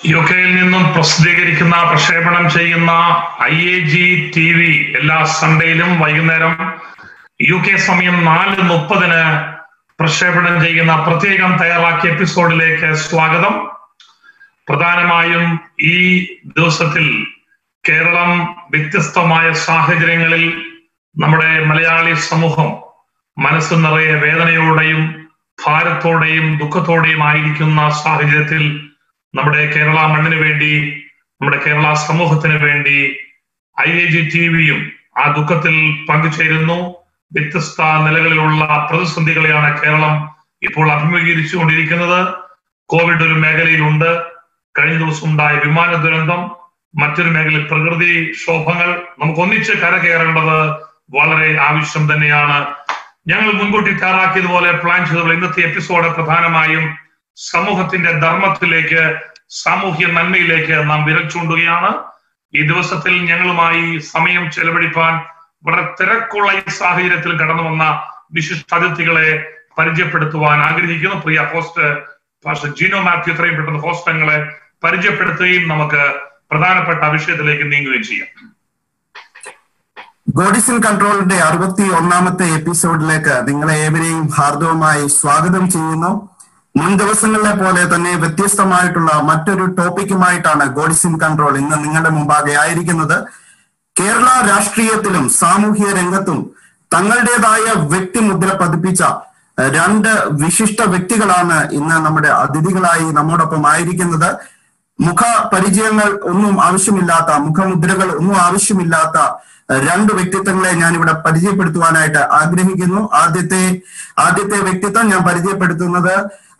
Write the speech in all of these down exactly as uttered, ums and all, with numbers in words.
യുകെയിൽ നിന്നും പ്രസിദ്ധീകരിക്കുന്ന പ്രക്ഷേപണം ചെയ്യുന്ന I A G T V എല്ലാ സൺഡേയിലും വൈകുന്നേരം യു കെ സമയം നാല് മുപ്പതിന് പ്രക്ഷേപണം ചെയ്യുന്ന പ്രത്യേകം തയ്യാറാക്കിയ എപ്പിസോഡിലേക്ക് സ്വാഗതം. പ്രധാനമായും ഈ ദിവസത്തിൽ കേരളം വ്യത്യസ്തമായ സാഹചര്യങ്ങളിൽ നമ്മുടെ മലയാളി സമൂഹം മനസ്സ് നിറയെ വേദനയോടെയും ഭാരത്തോടെയും ദുഃഖത്തോടെയും ആയിരിക്കുന്ന സാഹചര്യത്തിൽ നമ്മുടെ കേരള മണ്ണിന് വേണ്ടി, നമ്മുടെ കേരള സമൂഹത്തിന് വേണ്ടി ഐ എ ജി ടി വിയും ആ ദുഃഖത്തിൽ പങ്കുചേരുന്നു. വ്യത്യസ്ത നിലകളിലുള്ള പ്രതിസന്ധികളെയാണ് കേരളം ഇപ്പോൾ അഭിമുഖീകരിച്ചുകൊണ്ടിരിക്കുന്നത്. കോവിഡ് ഒരു മേഖലയിലുണ്ട്, കഴിഞ്ഞ ദിവസം ഉണ്ടായ വിമാന ദുരന്തം, മറ്റൊരു മേഖലയിൽ പ്രകൃതി ക്ഷോഭങ്ങൾ. നമുക്ക് ഒന്നിച്ച് കരകയറേണ്ടത് വളരെ ആവശ്യം തന്നെയാണ്. ഞങ്ങൾ മുൻകൂട്ടി തയ്യാറാക്കിയതുപോലെ പ്ലാൻ ചെയ്തതുപോലെ ഇന്നത്തെ എപ്പിസോഡ് പ്രധാനമായും സമൂഹത്തിന്റെ ധർമ്മത്തിലേക്ക്, സാമൂഹ്യ നന്മയിലേക്ക് നാം വിരൽ ചൂണ്ടുകയാണ്. ഈ ദിവസത്തിൽ ഞങ്ങളുമായി സമയം ചെലവഴിപ്പാൻ വളരെ തിരക്കുള്ള ഈ സാഹചര്യത്തിൽ കടന്നു വന്ന വിശിഷ്ട അതിഥികളെ പരിചയപ്പെടുത്തുവാൻ ആഗ്രഹിക്കുന്നു. പ്രിയ ഹോസ്റ്റ് പാസ്റ്റർ ജിനോ മാത്യു എത്രയും പെട്ടെന്ന് ഹോസ്റ്റങ്ങളെ പരിചയപ്പെടുത്തുകയും നമുക്ക് പ്രധാനപ്പെട്ട വിഷയത്തിലേക്ക് നീങ്ങുകയും ചെയ്യാം. ഗോഡ് ഇൻ കൺട്രോളിന്റെ അറുപത്തി ഒന്നാമത്തെ എപ്പിസോഡിലേക്ക് നിങ്ങളെ ഏവരെയും ഹാർദവമായി സ്വാഗതം ചെയ്യുന്നു. മുൻ ദിവസങ്ങളിലെ പോലെ തന്നെ വ്യത്യസ്തമായിട്ടുള്ള മറ്റൊരു ടോപ്പിക്കുമായിട്ടാണ് ഗോഡ് ഇൻ കൺട്രോൾ ഇന്ന് നിങ്ങളുടെ മുമ്പാകെ ആയിരിക്കുന്നത്. കേരള രാഷ്ട്രീയത്തിലും സാമൂഹ്യ രംഗത്തും തങ്ങളുടേതായ വ്യക്തിമുദ്ര പതിപ്പിച്ച രണ്ട് വിശിഷ്ട വ്യക്തികളാണ് ഇന്ന് നമ്മുടെ അതിഥികളായി നമ്മോടൊപ്പം ആയിരിക്കുന്നത്. മുഖ പരിചയങ്ങൾ ഒന്നും ആവശ്യമില്ലാത്ത, മുഖമുദ്രകൾ ഒന്നും ആവശ്യമില്ലാത്ത രണ്ട് വ്യക്തിത്വങ്ങളെ ഞാൻ ഇവിടെ പരിചയപ്പെടുത്തുവാനായിട്ട് ആഗ്രഹിക്കുന്നു. ആദ്യത്തെ ആദ്യത്തെ വ്യക്തിത്വം ഞാൻ പരിചയപ്പെടുത്തുന്നത്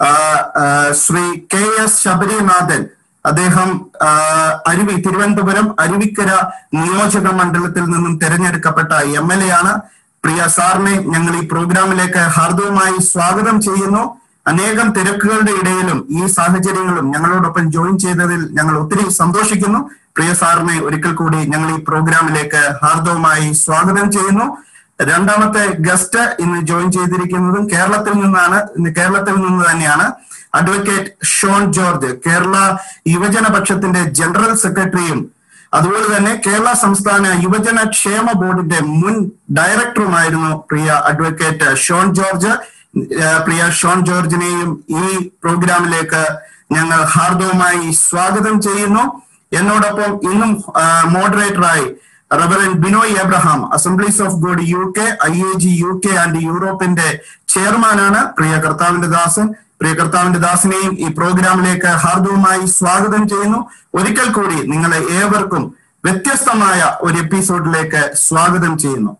ശ്രീ കെ എസ് ശബരിനാഥൻ. അദ്ദേഹം അരുവി തിരുവനന്തപുരം അരുവിക്കര നിയോജക മണ്ഡലത്തിൽ നിന്നും തെരഞ്ഞെടുക്കപ്പെട്ട എം എൽ എ ആണ്. പ്രിയ സാറിനെ ഞങ്ങൾ ഈ പ്രോഗ്രാമിലേക്ക് ഹാർദവമായി സ്വാഗതം ചെയ്യുന്നു. അനേകം തിരക്കുകളുടെ ഇടയിലും ഈ സാഹചര്യങ്ങളും ഞങ്ങളോടൊപ്പം ജോയിൻ ചെയ്തതിൽ ഞങ്ങൾ ഒത്തിരി സന്തോഷിക്കുന്നു. പ്രിയ സാറിനെ ഒരിക്കൽ കൂടി ഞങ്ങൾ ഈ പ്രോഗ്രാമിലേക്ക് ഹാർദവമായി സ്വാഗതം ചെയ്യുന്നു. രണ്ടാമത്തെ ഗസ്റ്റ് ഇന്ന് ജോയിൻ ചെയ്തിരിക്കുന്നതും കേരളത്തിൽ നിന്നാണ് കേരളത്തിൽ നിന്ന് തന്നെയാണ് അഡ്വക്കേറ്റ് ഷോൺ ജോർജ്. കേരള യുവജന പക്ഷത്തിന്റെ ജനറൽ സെക്രട്ടറിയും അതുപോലെ തന്നെ കേരള സംസ്ഥാന യുവജന ക്ഷേമ ബോർഡിന്റെ മുൻ ഡയറക്ടറുമായിരുന്നു പ്രിയ അഡ്വക്കേറ്റ് ഷോൺ ജോർജ്. പ്രിയ ഷോൺ ജോർജിനെയും ഈ പ്രോഗ്രാമിലേക്ക് ഞങ്ങൾ ഹാർദവമായി സ്വാഗതം ചെയ്യുന്നു. എന്നോടൊപ്പം ഇന്നും മോഡറേറ്ററായി reverend Binoy Abraham, assemblies of God U K, I A G U K and യൂറോപ്പിന്റെ ചെയർമാനാണ്. പ്രിയ കർത്താവിന്റെ ദാസൻ പ്രിയ കർത്താവിന്റെ ദാസനെയും ഈ പ്രോഗ്രാമിലേക്ക് ഹാർദവമായി സ്വാഗതം ചെയ്യുന്നു. ഒരിക്കൽ കൂടി നിങ്ങളെ ഏവർക്കും വ്യത്യസ്തമായ ഒരു എപ്പിസോഡിലേക്ക് സ്വാഗതം ചെയ്യുന്നു.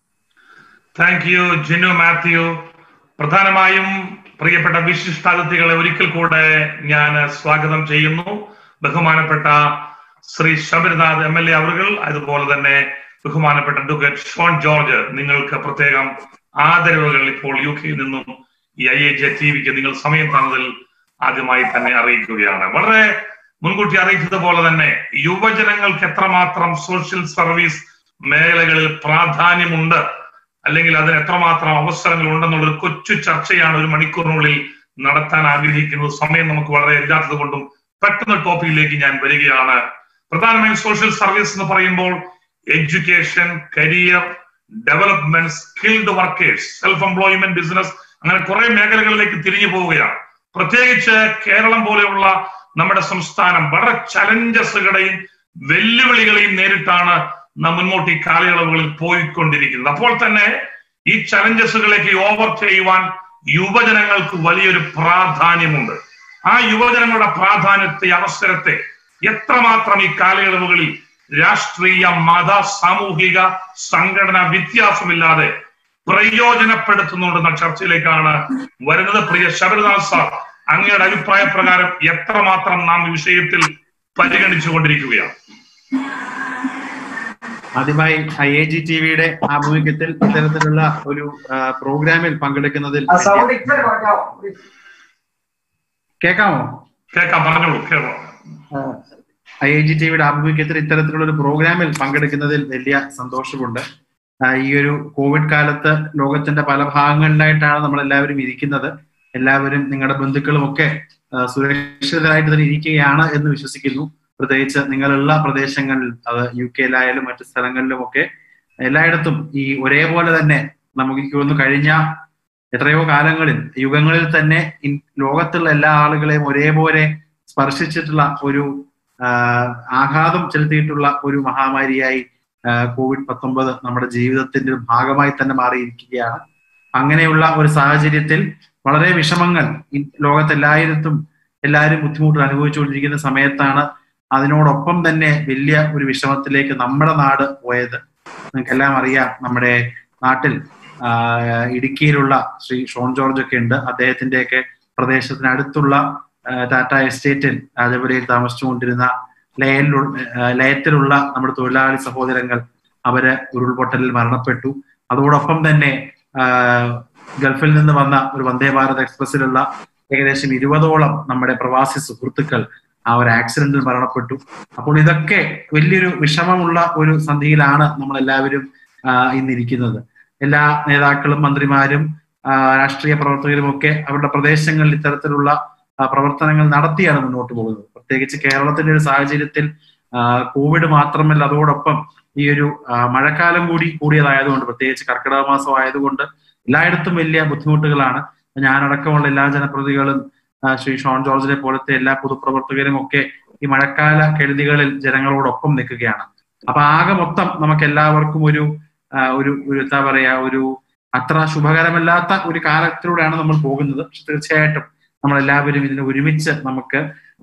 Thank you Jinu Mathew. പ്രധാനമായും പ്രിയപ്പെട്ട വിശിഷ്ടാതിഥികളെ ഒരിക്കൽ കൂടെ ഞാൻ സ്വാഗതം ചെയ്യുന്നു. ബഹുമാനപ്പെട്ട Shri Sabarinath M L A അവറുകൾ, അതുപോലെ തന്നെ ബഹുമാനപ്പെട്ട അഡ്വക്കേറ്റ് ഷോൺ ജോർജ്, നിങ്ങൾക്ക് പ്രത്യേകം ആദരവുകൾ ഇപ്പോൾ യു കെയിൽ നിന്നും ഈ ഐ എ ജി ടി വിക്ക് നിങ്ങൾ സമയം തന്നതിൽ ആദ്യമായി തന്നെ അറിയിക്കുകയാണ്. വളരെ മുൻകൂട്ടി അറിയിച്ചതുപോലെ തന്നെ യുവജനങ്ങൾക്ക് എത്രമാത്രം സോഷ്യൽ സർവീസ് മേഖലകളിൽ പ്രാധാന്യമുണ്ട്, അല്ലെങ്കിൽ അതിന് എത്രമാത്രം അവസരങ്ങൾ ഉണ്ടെന്നുള്ളൊരു കൊച്ചു ചർച്ചയാണ് ഒരു മണിക്കൂറിനുള്ളിൽ നടത്താൻ ആഗ്രഹിക്കുന്നത്. സമയം നമുക്ക് വളരെ ഇല്ലാത്തത് കൊണ്ടും പെട്ടെന്ന് ടോപ്പിക്കിലേക്ക് ഞാൻ വരികയാണ്. പ്രധാനമായും സോഷ്യൽ സർവീസ് എന്ന് പറയുമ്പോൾ education, career development, skilled workers, self employment, business, അങ്ങനെ കുറെ മേഖലകളിലേക്ക് തിരിഞ്ഞു പോവുകയാണ്. പ്രത്യേകിച്ച് കേരളം പോലെയുള്ള നമ്മുടെ സംസ്ഥാനം വളരെ ചലഞ്ചസുകളെയും വെല്ലുവിളികളെയും നേരിട്ടാണ് നാം മുന്നോട്ട് ഈ കാലയളവുകളിൽ പോയിക്കൊണ്ടിരിക്കുന്നത്. അപ്പോൾ തന്നെ ഈ ചലഞ്ചസുകളേക്ക് ഓവർ ചെയ്യുവാൻ യുവജനങ്ങൾക്ക് വലിയൊരു പ്രാധാന്യമുണ്ട്. ആ യുവജനങ്ങളുടെ പ്രാധാന്യത്തെ, അവസരത്തെ എത്രമാത്രം ഈ കാലയളവുകളിൽ രാഷ്ട്രീയ, മത, സാമൂഹിക സംഘടന വ്യത്യാസമില്ലാതെ പ്രയോജനപ്പെടുത്തുന്നുണ്ടെന്ന ചർച്ചയിലേക്കാണ് വരുന്നത്. പ്രിയ ശബരിനാഥ് സാർ, അങ്ങയുടെ അഭിപ്രായ പ്രകാരം എത്രമാത്രം നാം ഈ വിഷയത്തിൽ പരിഗണിച്ചു കൊണ്ടിരിക്കുകയാണ്? ആദ്യമായി ഐ എ ജി ടി വിയുടെ ആഭിമുഖ്യത്തിൽ ഇത്തരത്തിലുള്ള ഒരു പ്രോഗ്രാമിൽ പങ്കെടുക്കുന്നതിൽ കേൾക്കാമോ? കേൾക്കാം, പറഞ്ഞോളൂ. ഐ എ ജി ടി വിയുടെ ആഭിമുഖ്യത്തിൽ ഇത്തരത്തിലുള്ള ഒരു പ്രോഗ്രാമിൽ പങ്കെടുക്കുന്നതിൽ വലിയ സന്തോഷമുണ്ട്. ഈ ഒരു കോവിഡ് കാലത്ത് ലോകത്തിന്റെ പല ഭാഗങ്ങളിലായിട്ടാണ് നമ്മളെല്ലാവരും ഇരിക്കുന്നത്. എല്ലാവരും നിങ്ങളുടെ ബന്ധുക്കളും ഒക്കെ സുരക്ഷിതരായിട്ട് തന്നെ ഇരിക്കുകയാണ് എന്ന് വിശ്വസിക്കുന്നു. പ്രത്യേകിച്ച് നിങ്ങളുള്ള പ്രദേശങ്ങളിൽ, അത് യു കെയിലായാലും മറ്റു സ്ഥലങ്ങളിലും ഒക്കെ എല്ലായിടത്തും ഈ ഒരേപോലെ തന്നെ നമുക്ക് തോന്നുന്നു കഴിഞ്ഞ എത്രയോ കാലങ്ങളിൽ, യുഗങ്ങളിൽ തന്നെ ലോകത്തുള്ള എല്ലാ ആളുകളെയും ഒരേപോലെ സ്പർശിച്ചിട്ടുള്ള ഒരു ആഘാതം ചെലുത്തിയിട്ടുള്ള ഒരു മഹാമാരിയായി കോവിഡ് പത്തൊമ്പത് നമ്മുടെ ജീവിതത്തിന്റെ ഒരു ഭാഗമായി തന്നെ മാറിയിരിക്കുകയാണ്. അങ്ങനെയുള്ള ഒരു സാഹചര്യത്തിൽ വളരെ വിഷമങ്ങൾ ലോകത്തെല്ലായിടത്തും എല്ലാവരും ബുദ്ധിമുട്ട് അനുഭവിച്ചുകൊണ്ടിരിക്കുന്ന സമയത്താണ് അതിനോടൊപ്പം തന്നെ വലിയ ഒരു വിഷമത്തിലേക്ക് നമ്മുടെ നാട് പോയത്. നിങ്ങൾക്കെല്ലാം അറിയാം, നമ്മുടെ നാട്ടിൽ ഇടുക്കിയിലുള്ള ശ്രീ ഷോൺ ജോർജ് ഒക്കെ ഉണ്ട്. അദ്ദേഹത്തിന്റെയൊക്കെ പ്രദേശത്തിനടുത്തുള്ള ടാറ്റ എസ്റ്റേറ്റിൽ രാജപുരയിൽ താമസിച്ചുകൊണ്ടിരുന്ന ലയനിലുള്ള ലയത്തിലുള്ള നമ്മുടെ തൊഴിലാളി സഹോദരങ്ങൾ അവര് ഉരുൾപൊട്ടലിൽ മരണപ്പെട്ടു. അതോടൊപ്പം തന്നെ ഗൾഫിൽ നിന്ന് വന്ന ഒരു വന്ദേ ഭാരത് എക്സ്പ്രസിലുള്ള ഏകദേശം ഇരുപതോളം നമ്മുടെ പ്രവാസി സുഹൃത്തുക്കൾ ആ ഒരു ആക്സിഡന്റിൽ മരണപ്പെട്ടു. അപ്പോൾ ഇതൊക്കെ വലിയൊരു വിഷമമുള്ള ഒരു സന്ധിയിലാണ് നമ്മൾ എല്ലാവരും ഇന്നിരിക്കുന്നത്. എല്ലാ നേതാക്കളും മന്ത്രിമാരും രാഷ്ട്രീയ പ്രവർത്തകരും ഒക്കെ അവരുടെ പ്രദേശങ്ങളിൽ ഇത്തരത്തിലുള്ള പ്രവർത്തനങ്ങൾ നടത്തിയാണ് മുന്നോട്ട് പോകുന്നത്. പ്രത്യേകിച്ച് കേരളത്തിന്റെ ഒരു സാഹചര്യത്തിൽ കോവിഡ് മാത്രമല്ല, അതോടൊപ്പം ഈ ഒരു മഴക്കാലം കൂടി കൂടിയതായതുകൊണ്ട്, പ്രത്യേകിച്ച് കർക്കിടക മാസം ആയതുകൊണ്ട് എല്ലായിടത്തും വലിയ ബുദ്ധിമുട്ടുകളാണ്. ഞാനടക്കമുള്ള എല്ലാ ജനപ്രതിനിധികളും ശ്രീ ഷോൺ ജോർജിനെ പോലത്തെ എല്ലാ പൊതുപ്രവർത്തകരും ഒക്കെ ഈ മഴക്കാല കെടുതികളിൽ ജനങ്ങളോടൊപ്പം നിൽക്കുകയാണ്. അപ്പൊ ആകെ മൊത്തം നമുക്ക് എല്ലാവർക്കും ഒരു ഒരു എന്താ പറയാ ഒരു അത്ര ശുഭകരമല്ലാത്ത ഒരു കാലത്തിലൂടെയാണ് നമ്മൾ പോകുന്നത്. പക്ഷെ തീർച്ചയായിട്ടും നമ്മളെല്ലാവരും ഇതിനെ ഒരുമിച്ച് നമുക്ക്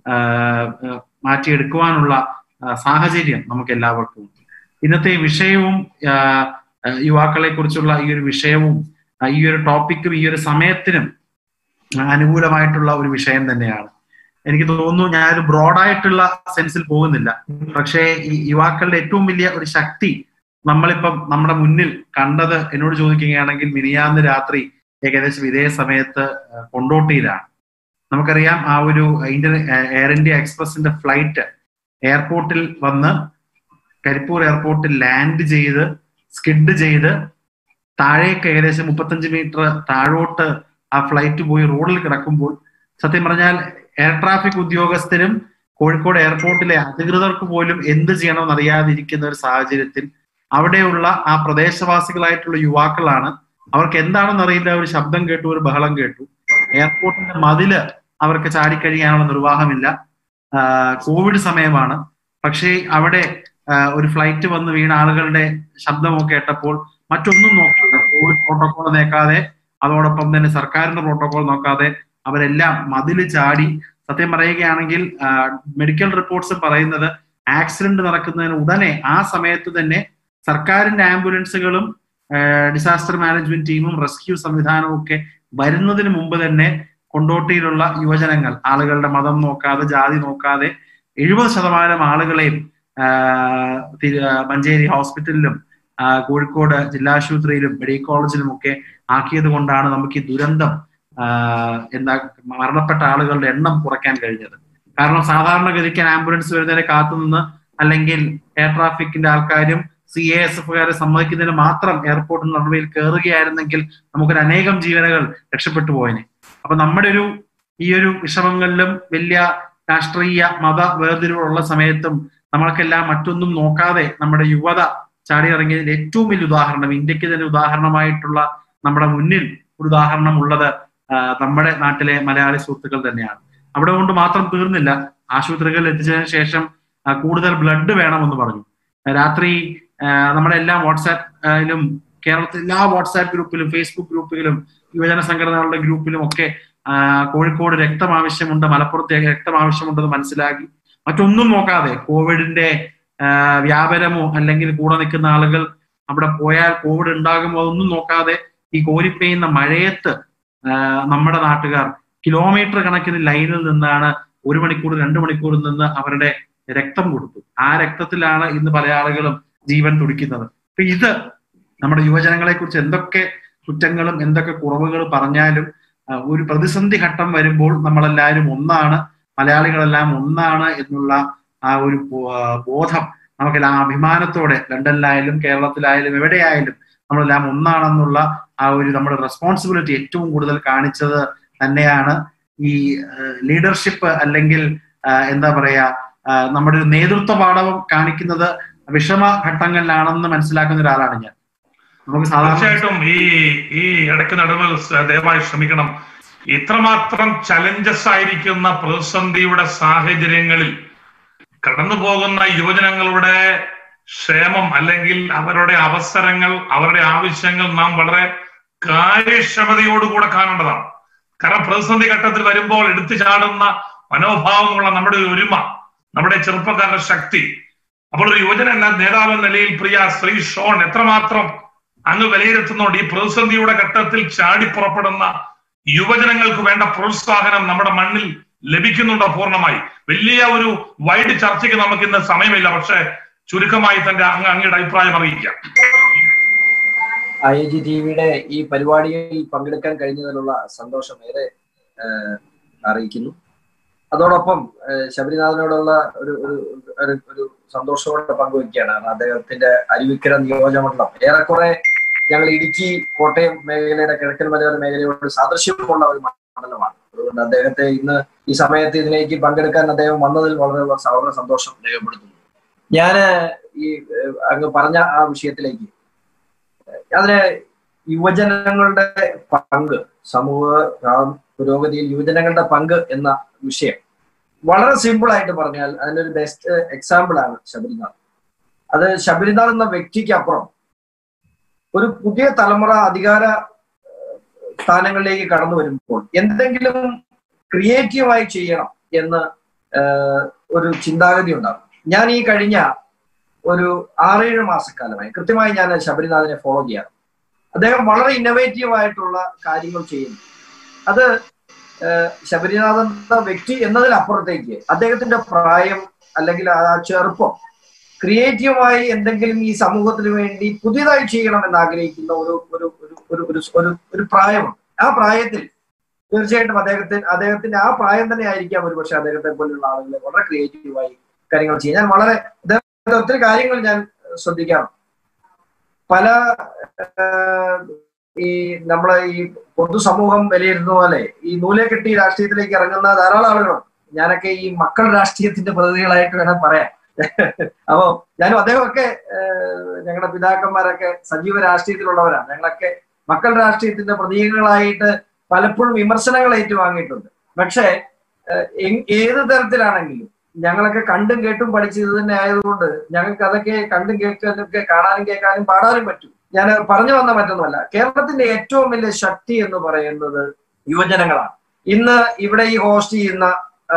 മാറ്റിയെടുക്കുവാനുള്ള സാഹചര്യം നമുക്ക് എല്ലാവർക്കും ഉണ്ട്. ഇന്നത്തെ വിഷയവും യുവാക്കളെ കുറിച്ചുള്ള ഈ ഒരു വിഷയവും ഈ ഒരു ടോപ്പിക്കും ഈ ഒരു സമയത്തിനും അനുകൂലമായിട്ടുള്ള ഒരു വിഷയം തന്നെയാണ്. എനിക്ക് തോന്നുന്നു ഞാനൊരു ബ്രോഡായിട്ടുള്ള സെൻസിൽ പോകുന്നില്ല. പക്ഷേ ഈ യുവാക്കളുടെ ഏറ്റവും വലിയ ഒരു ശക്തി നമ്മളിപ്പം നമ്മുടെ മുന്നിൽ കണ്ടത് എന്നോട് ചോദിക്കുകയാണെങ്കിൽ മിനിയാന്ന് രാത്രി ഏകദേശം ഇതേ സമയത്ത് കൊണ്ടോട്ടിയിലാണ്. നമുക്കറിയാം, ആ ഒരു ഇന്ത്യൻ എയർ ഇന്ത്യ എക്സ്പ്രസിന്റെ ഫ്ലൈറ്റ് എയർപോർട്ടിൽ വന്ന് കരിപ്പൂർ എയർപോർട്ടിൽ ലാൻഡ് ചെയ്ത് സ്കിഡ് ചെയ്ത് താഴേക്ക് ഏകദേശം മുപ്പത്തഞ്ച് മീറ്റർ താഴോട്ട് ആ ഫ്ലൈറ്റ് പോയി റോഡിൽ കിടക്കുമ്പോൾ സത്യം പറഞ്ഞാൽ എയർ ട്രാഫിക് ഉദ്യോഗസ്ഥരും കോഴിക്കോട് എയർപോർട്ടിലെ അധികൃതർക്ക് പോലും എന്ത് ചെയ്യണമെന്ന് അറിയാതിരിക്കുന്ന ഒരു സാഹചര്യത്തിൽ അവിടെയുള്ള ആ പ്രദേശവാസികളായിട്ടുള്ള യുവാക്കളാണ്, അവർക്ക് എന്താണെന്ന് അറിയില്ല, ഒരു ശബ്ദം കേട്ടു, ഒരു ബഹളം കേട്ടു. എയർപോർട്ടിന്റെ മതില് അവർക്ക് ചാടിക്കഴിയാനുള്ള നിർവാഹമില്ല. കോവിഡ് സമയമാണ്. പക്ഷേ അവിടെ ഒരു ഫ്ലൈറ്റ് വന്ന് വീണ ആളുകളുടെ ശബ്ദമൊക്കെ കേട്ടപ്പോൾ മറ്റൊന്നും നോക്കാതെ, കോവിഡ് പ്രോട്ടോകോൾ നോക്കാതെ, അതോടൊപ്പം തന്നെ സർക്കാരിന്റെ പ്രോട്ടോകോൾ നോക്കാതെ അവരെല്ലാം മതില് ചാടി. സത്യം പറയുകയാണെങ്കിൽ മെഡിക്കൽ റിപ്പോർട്ട്സ് പറയുന്നത് ആക്സിഡന്റ് നടക്കുന്നതിന് ഉടനെ ആ സമയത്ത് തന്നെ സർക്കാരിന്റെ ആംബുലൻസുകളും ഡിസാസ്റ്റർ മാനേജ്മെന്റ് ടീമും റെസ്ക്യൂ സംവിധാനവും ഒക്കെ വരുന്നതിന് മുമ്പ് തന്നെ കൊണ്ടോട്ടിയിലുള്ള യുവജനങ്ങൾ ആളുകളുടെ മതം നോക്കാതെ, ജാതി നോക്കാതെ എഴുപത് ശതമാനം ആളുകളെയും മഞ്ചേരി ഹോസ്പിറ്റലിലും കോഴിക്കോട് ജില്ലാശുപത്രിയിലും മെഡിക്കൽ കോളേജിലും ഒക്കെ ആക്കിയത് കൊണ്ടാണ് നമുക്ക് ഈ ദുരന്തം എന്താ മരണപ്പെട്ട ആളുകളുടെ എണ്ണം കുറയ്ക്കാൻ കഴിഞ്ഞത്. കാരണം സാധാരണഗതിക്ക് ആംബുലൻസ് വരുന്നതിനെ കാത്തുനിന്ന് അല്ലെങ്കിൽ എയർ ട്രാഫിക്കിന്റെ ആൾക്കാരും സി എ എസ് എഫുകാരെ സമ്മതിക്കുന്നതിന് മാത്രം എയർപോർട്ടിൽ നടപടിയിൽ കയറുകയായിരുന്നെങ്കിൽ നമുക്കൊരു അനേകം ജീവനുകൾ രക്ഷപ്പെട്ടു പോയനെ. അപ്പൊ നമ്മുടെ ഒരു ഈ ഒരു വിഷമങ്ങളിലും വലിയ രാഷ്ട്രീയ മത വേർതിരിവുള്ള സമയത്തും നമ്മൾക്കെല്ലാം മറ്റൊന്നും നോക്കാതെ നമ്മുടെ യുവത ചാടിയിറങ്ങിയതിൽ ഏറ്റവും വലിയ ഉദാഹരണം, ഇന്ത്യക്ക് തന്നെ ഉദാഹരണമായിട്ടുള്ള നമ്മുടെ മുന്നിൽ ഒരു ഉദാഹരണം ഉള്ളത് നമ്മുടെ നാട്ടിലെ മലയാളി സുഹൃത്തുക്കൾ തന്നെയാണ്. അവിടെ കൊണ്ട് മാത്രം തീർന്നില്ല. ആശുപത്രികളിൽ എത്തിച്ചതിന് ശേഷം കൂടുതൽ ബ്ലഡ് വേണമെന്ന് പറഞ്ഞു. രാത്രി നമ്മുടെ എല്ലാ വാട്സാപ്പിലും, കേരളത്തിലെ എല്ലാ വാട്സാപ്പ് ഗ്രൂപ്പിലും ഫേസ്ബുക്ക് ഗ്രൂപ്പിലും യുവജന സംഘടനകളുടെ ഗ്രൂപ്പിലും ഒക്കെ കോഴിക്കോട് രക്തം ആവശ്യമുണ്ട്, മലപ്പുറത്ത് രക്തം ആവശ്യമുണ്ടെന്ന് മനസ്സിലാക്കി മറ്റൊന്നും നോക്കാതെ കോവിഡിന്റെ വ്യാപനമോ അല്ലെങ്കിൽ കൂടെ നിൽക്കുന്ന ആളുകൾ അവിടെ പോയാൽ കോവിഡ് ഉണ്ടാകുമോ അതൊന്നും നോക്കാതെ ഈ കോരിപ്പെയ്യുന്ന മഴയത്ത് നമ്മുടെ നാട്ടുകാർ കിലോമീറ്റർ കണക്കിന് ലൈനിൽ നിന്നാണ് ഒരു മണിക്കൂർ രണ്ട് മണിക്കൂർ നിന്ന് അവരുടെ രക്തം കൊടുത്തു. ആ രക്തത്തിലാണ് ഇന്ന് പല ആളുകളും ജീവൻ തുടിക്കുന്നത്. അപ്പൊ ഇത് നമ്മുടെ യുവജനങ്ങളെ കുറിച്ച് എന്തൊക്കെ കുറ്റങ്ങളും എന്തൊക്കെ കുറവുകൾ പറഞ്ഞാലും ഒരു പ്രതിസന്ധി ഘട്ടം വരുമ്പോൾ നമ്മളെല്ലാവരും ഒന്നാണ്, മലയാളികളെല്ലാം ഒന്നാണ് എന്നുള്ള ആ ഒരു ബോധം നമുക്കെല്ലാം അഭിമാനത്തോടെ ലണ്ടനിലായാലും കേരളത്തിലായാലും എവിടെയായാലും നമ്മളെല്ലാം ഒന്നാണെന്നുള്ള ആ ഒരു നമ്മുടെ റെസ്പോൺസിബിലിറ്റി ഏറ്റവും കൂടുതൽ കാണിച്ചത് തന്നെയാണ് ഈ ലീഡർഷിപ്പ് അല്ലെങ്കിൽ എന്താ പറയാ നമ്മുടെ ഒരു നേതൃത്വ പാഠവും കാണിക്കുന്നത് വിഷമഘട്ടങ്ങളിലാണെന്ന് മനസ്സിലാക്കുന്ന ഒരാളാണ് ഞാൻ. നമുക്ക് തീർച്ചയായിട്ടും ഈ ഈ ഇടയ്ക്ക് നടുവിൽ ദയവായി ശ്രമിക്കണം. ഇത്രമാത്രം ചലഞ്ചസ് ആയിരിക്കുന്ന പ്രതിസന്ധിയുടെ സാഹചര്യങ്ങളിൽ കടന്നു പോകുന്ന യുവജനങ്ങളുടെ ക്ഷേമം അല്ലെങ്കിൽ അവരുടെ അവസരങ്ങൾ, അവരുടെ ആവശ്യങ്ങൾ നാം വളരെ കാര്യക്ഷമതയോടുകൂടെ കാണേണ്ടതാണ്. കാരണം പ്രതിസന്ധി ഘട്ടത്തിൽ വരുമ്പോൾ എടുത്തു ചാടുന്ന മനോഭാവമുള്ള നമ്മുടെ ഒരുമ, നമ്മുടെ ചെറുപ്പക്കാരുടെ ശക്തി. അപ്പോൾ ഒരു യുവജന നേതാവ് എന്ന നിലയിൽ പ്രിയ ശ്രീ ഷോൺ എത്രമാത്രം അങ്ങ് വിലയിരുത്തുന്നുണ്ട് ഈ പ്രതിസന്ധിയുടെ ഘട്ടത്തിൽ ചാടി പുറപ്പെടുന്ന യുവജനങ്ങൾക്ക് വേണ്ട പ്രോത്സാഹനം നമ്മുടെ മണ്ണിൽ ലഭിക്കുന്നുണ്ടോ പൂർണ്ണമായി? വലിയ ഒരു വൈഡ് ചർച്ചയ്ക്ക് നമുക്ക് ഇന്ന് സമയമില്ല, പക്ഷെ ചുരുക്കമായി തന്റെ അങ്ങ് അങ്ങയുടെ അഭിപ്രായം അറിയിക്കാം. ഐ ഐ ജി ടി വിയുടെ ഈ പരിപാടിയിൽ പങ്കെടുക്കാൻ കഴിഞ്ഞതിലുള്ള സന്തോഷം ഏറെ അറിയിക്കുന്നു. അതോടൊപ്പം ശബരിനാഥനോടുള്ള ഒരു ഒരു ഒരു സന്തോഷത്തോടെ പങ്കുവയ്ക്കുകയാണ്. അദ്ദേഹത്തിന്റെ അരുവിക്കര നിയോജകമണ്ഡലം ഏറെക്കുറെ ഞങ്ങൾ ഇടുക്കി കോട്ടയം മേഖലയുടെ കിഴക്കൻ മലയോര മേഖലയോട് സാദൃശ്യമുള്ള ഒരു മണ്ഡലമാണ്. അതുകൊണ്ട് അദ്ദേഹത്തെ ഇന്ന് ഈ സമയത്ത് ഇതിലേക്ക് പങ്കെടുക്കാൻ അദ്ദേഹം വന്നതിൽ വളരെ വളരെ സന്തോഷം രേഖപ്പെടുത്തുന്നു. ഞാന് ഈ അങ്ങ് പറഞ്ഞ ആ വിഷയത്തിലേക്ക്, അതിന് യുവജനങ്ങളുടെ പങ്ക്, സമൂഹ പുരോഗതിയിൽ യുവജനങ്ങളുടെ പങ്ക് എന്ന വിഷയം വളരെ സിമ്പിൾ ആയിട്ട് പറഞ്ഞാൽ അതിനൊരു ബെസ്റ്റ് എക്സാമ്പിൾ ആണ് ശബരിനാഥ്. അത് ശബരിനാഥ് എന്ന വ്യക്തിക്ക് അപ്പുറം ഒരു പുതിയ തലമുറ അധികാര സ്ഥാനങ്ങളിലേക്ക് കടന്നു വരുമ്പോൾ എന്തെങ്കിലും ക്രിയേറ്റീവായി ചെയ്യണം എന്ന് ഒരു ചിന്താഗതി ഉണ്ടാകും. ഞാൻ ഈ കഴിഞ്ഞ ഒരു ആറേഴ് മാസക്കാലമായി കൃത്യമായി ഞാൻ ശബരിനാഥിനെ ഫോളോ ചെയ്യാറ്. അദ്ദേഹം വളരെ ഇന്നോവേറ്റീവ് ആയിട്ടുള്ള കാര്യങ്ങൾ ചെയ്യുന്നു. അത് ശബരിനാഥൻ എന്ന വ്യക്തി എന്നതിനപ്പുറത്തേക്ക് അദ്ദേഹത്തിന്റെ പ്രായം അല്ലെങ്കിൽ ആ ചെറുപ്പം ക്രിയേറ്റീവായി എന്തെങ്കിലും ഈ സമൂഹത്തിന് വേണ്ടി പുതിയതായി ചെയ്യണമെന്ന് ആഗ്രഹിക്കുന്ന ഒരു ഒരു ഒരു ഒരു ഒരു പ്രായമുണ്ട്. ആ പ്രായത്തിൽ തീർച്ചയായിട്ടും അദ്ദേഹത്തിന് അദ്ദേഹത്തിന്റെ ആ പ്രായം തന്നെ ആയിരിക്കാം ഒരു പക്ഷെ അദ്ദേഹത്തെ പോലുള്ള ആളുകളെ വളരെ ക്രിയേറ്റീവായി കാര്യങ്ങൾ ചെയ്യാൻ ഞാൻ വളരെ ഒത്തിരി കാര്യങ്ങൾ ഞാൻ ശ്രദ്ധിക്കാറുണ്ട്. പല ഈ നമ്മളെ ഈ പൊതുസമൂഹം വിലയിരുത്തുന്ന പോലെ ഈ നൂലെ കെട്ടി രാഷ്ട്രീയത്തിലേക്ക് ഇറങ്ങുന്ന ധാരാളം ആളുകളുണ്ട്. ഞാനൊക്കെ ഈ മക്കൾ രാഷ്ട്രീയത്തിന്റെ പ്രതിനിധികളായിട്ട് വേണം പറയാം. അപ്പോ ഞാനും അദ്ദേഹമൊക്കെ ഞങ്ങളുടെ പിതാക്കന്മാരൊക്കെ സജീവ രാഷ്ട്രീയത്തിലുള്ളവരാണ്. ഞങ്ങളൊക്കെ മക്കൾ രാഷ്ട്രീയത്തിന്റെ പ്രതീകങ്ങളായിട്ട് പലപ്പോഴും വിമർശനങ്ങൾ ഏറ്റുവാങ്ങിയിട്ടുണ്ട്. പക്ഷെ ഏത് തരത്തിലാണെങ്കിലും ഞങ്ങളൊക്കെ കണ്ടും കേട്ടും പഠിച്ചത് തന്നെ ആയതുകൊണ്ട് ഞങ്ങൾക്ക് അതൊക്കെ കണ്ടും കേൾക്കാനൊക്കെ കാണാനും കേൾക്കാനും പാടാനും പറ്റും. ഞാൻ പറഞ്ഞു വന്ന മറ്റൊന്നുമല്ല, കേരളത്തിന്റെ ഏറ്റവും വലിയ ശക്തി എന്ന് പറയുന്നത് യുവജനങ്ങളാണ്. ഇന്ന് ഇവിടെ ഈ ഹോസ്റ്റ് ചെയ്യുന്ന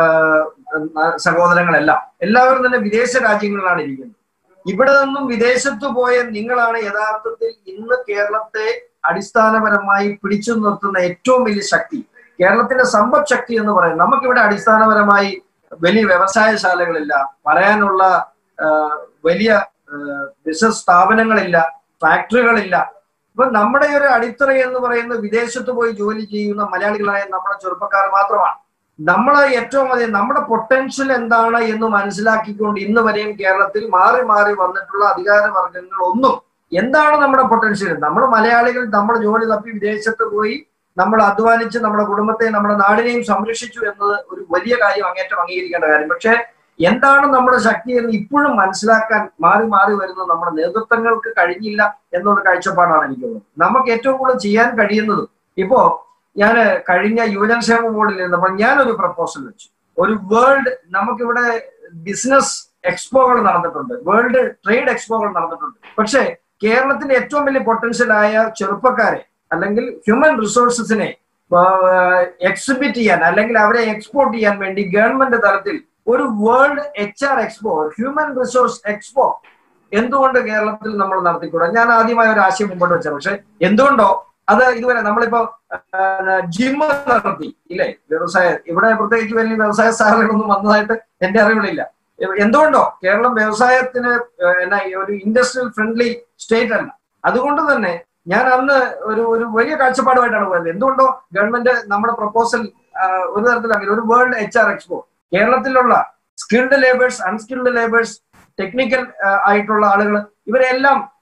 സഹോദരങ്ങളെല്ലാം എല്ലാവരും തന്നെ വിദേശ രാജ്യങ്ങളിലാണ് ഇരിക്കുന്നത്. ഇവിടെ നിന്നും വിദേശത്ത് പോയ നിങ്ങളാണ് യഥാർത്ഥത്തിൽ ഇന്ന് കേരളത്തെ അടിസ്ഥാനപരമായി പിടിച്ചു നിർത്തുന്ന ഏറ്റവും വലിയ ശക്തി. കേരളത്തിന്റെ സമ്പദ് ശക്തി എന്ന് പറയുന്നത് നമുക്കിവിടെ അടിസ്ഥാനപരമായി വലിയ വ്യവസായശാലകളില്ല, പറയാനുള്ള വലിയ ബിസിനസ് സ്ഥാപനങ്ങളില്ല, ഫാക്ടറികളില്ല. ഇപ്പൊ നമ്മുടെ ഒരു അടിത്തറ എന്ന് പറയുന്നത് വിദേശത്ത് പോയി ജോലി ചെയ്യുന്ന മലയാളികളായ നമ്മുടെ ചെറുപ്പക്കാർ മാത്രമാണ്. നമ്മളെ ഏറ്റവും അധികം നമ്മുടെ പൊട്ടൻഷ്യൽ എന്താണ് എന്ന് മനസ്സിലാക്കിക്കൊണ്ട് ഇന്ന് വരെയും കേരളത്തിൽ മാറി മാറി വന്നിട്ടുള്ള അധികാര വർഗങ്ങൾ ഒന്നും എന്താണ് നമ്മുടെ പൊട്ടൻഷ്യൽ, നമ്മൾ മലയാളികൾ നമ്മുടെ ജോലി തപ്പി വിദേശത്ത് പോയി നമ്മൾ അധ്വാനിച്ച് നമ്മുടെ കുടുംബത്തെ നമ്മുടെ നാടിനെയും സംരക്ഷിച്ചു എന്നത് ഒരു വലിയ കാര്യം, അങ്ങേറ്റം അംഗീകരിക്കേണ്ട കാര്യം. പക്ഷെ എന്താണ് നമ്മുടെ ശക്തി എന്ന് ഇപ്പോഴും മനസ്സിലാക്കാൻ മാറി മാറി വരുന്ന നമ്മുടെ നേതൃത്വങ്ങൾക്ക് കഴിഞ്ഞില്ല എന്നുള്ള കാഴ്ചപ്പാടാണ് എനിക്കുള്ളത്. നമുക്ക് ഏറ്റവും കൂടുതൽ ചെയ്യാൻ കഴിയുന്നതും ഇപ്പോ ഞാൻ കഴിഞ്ഞ യുവജനക്ഷേമ ബോർഡിൽ ഇരുന്നപ്പോൾ ഞാനൊരു പ്രപ്പോസൽ വെച്ചു. ഒരു വേൾഡ് നമുക്കിവിടെ ബിസിനസ് എക്സ്പോകൾ നടന്നിട്ടുണ്ട്, വേൾഡ് ട്രേഡ് എക്സ്പോകൾ നടന്നിട്ടുണ്ട്. പക്ഷെ കേരളത്തിന്റെ ഏറ്റവും വലിയ പൊട്ടൻഷ്യലായ ചെറുപ്പക്കാരെ അല്ലെങ്കിൽ ഹ്യൂമൻ റിസോഴ്സസിനെ എക്സിബിറ്റ് ചെയ്യാൻ അല്ലെങ്കിൽ അവരെ എക്സ്പോർട്ട് ചെയ്യാൻ വേണ്ടി ഗവൺമെന്റ് തലത്തിൽ ഒരു world H R expo, human resource expo എന്തുകൊണ്ട് കേരളത്തിൽ നമ്മൾ നടത്തിക്കൂടാ? ഞാൻ ആദ്യമായ ഒരു ആശയം മുമ്പോട്ട് വെച്ചത്. പക്ഷെ എന്തുകൊണ്ടോ അത് ഇതുവരെ നമ്മളിപ്പോ ജിമ്മ് നടത്തി ഇല്ലേ, വ്യവസായ ഇവിടെ പ്രത്യേകിച്ച് വലിയ വ്യവസായ സ്ഥാപനങ്ങളൊന്നും വന്നതായിട്ട് എന്റെ അറിവുകളില്ല. എന്തുകൊണ്ടോ കേരളം വ്യവസായത്തിന് എന്നാ ഒരു ഇൻഡസ്ട്രിയൽ ഫ്രണ്ട്ലി സ്റ്റേറ്റ് അല്ല. അതുകൊണ്ട് തന്നെ ഞാൻ അന്ന് ഒരു ഒരു വലിയ കാഴ്ചപ്പാടുമായിട്ടാണ് പോയത്. എന്തുകൊണ്ടോ ഗവൺമെന്റ് നമ്മുടെ പ്രപ്പോസൽ ഒരു തരത്തിലാക്കി ഒരു വേൾഡ് എച്ച് ആർ എക്സ്പോ, കേരളത്തിലുള്ള skilled labours, unskilled labours, technical ആയിട്ടുള്ള ആളുകൾ ഇവരെല്ലാം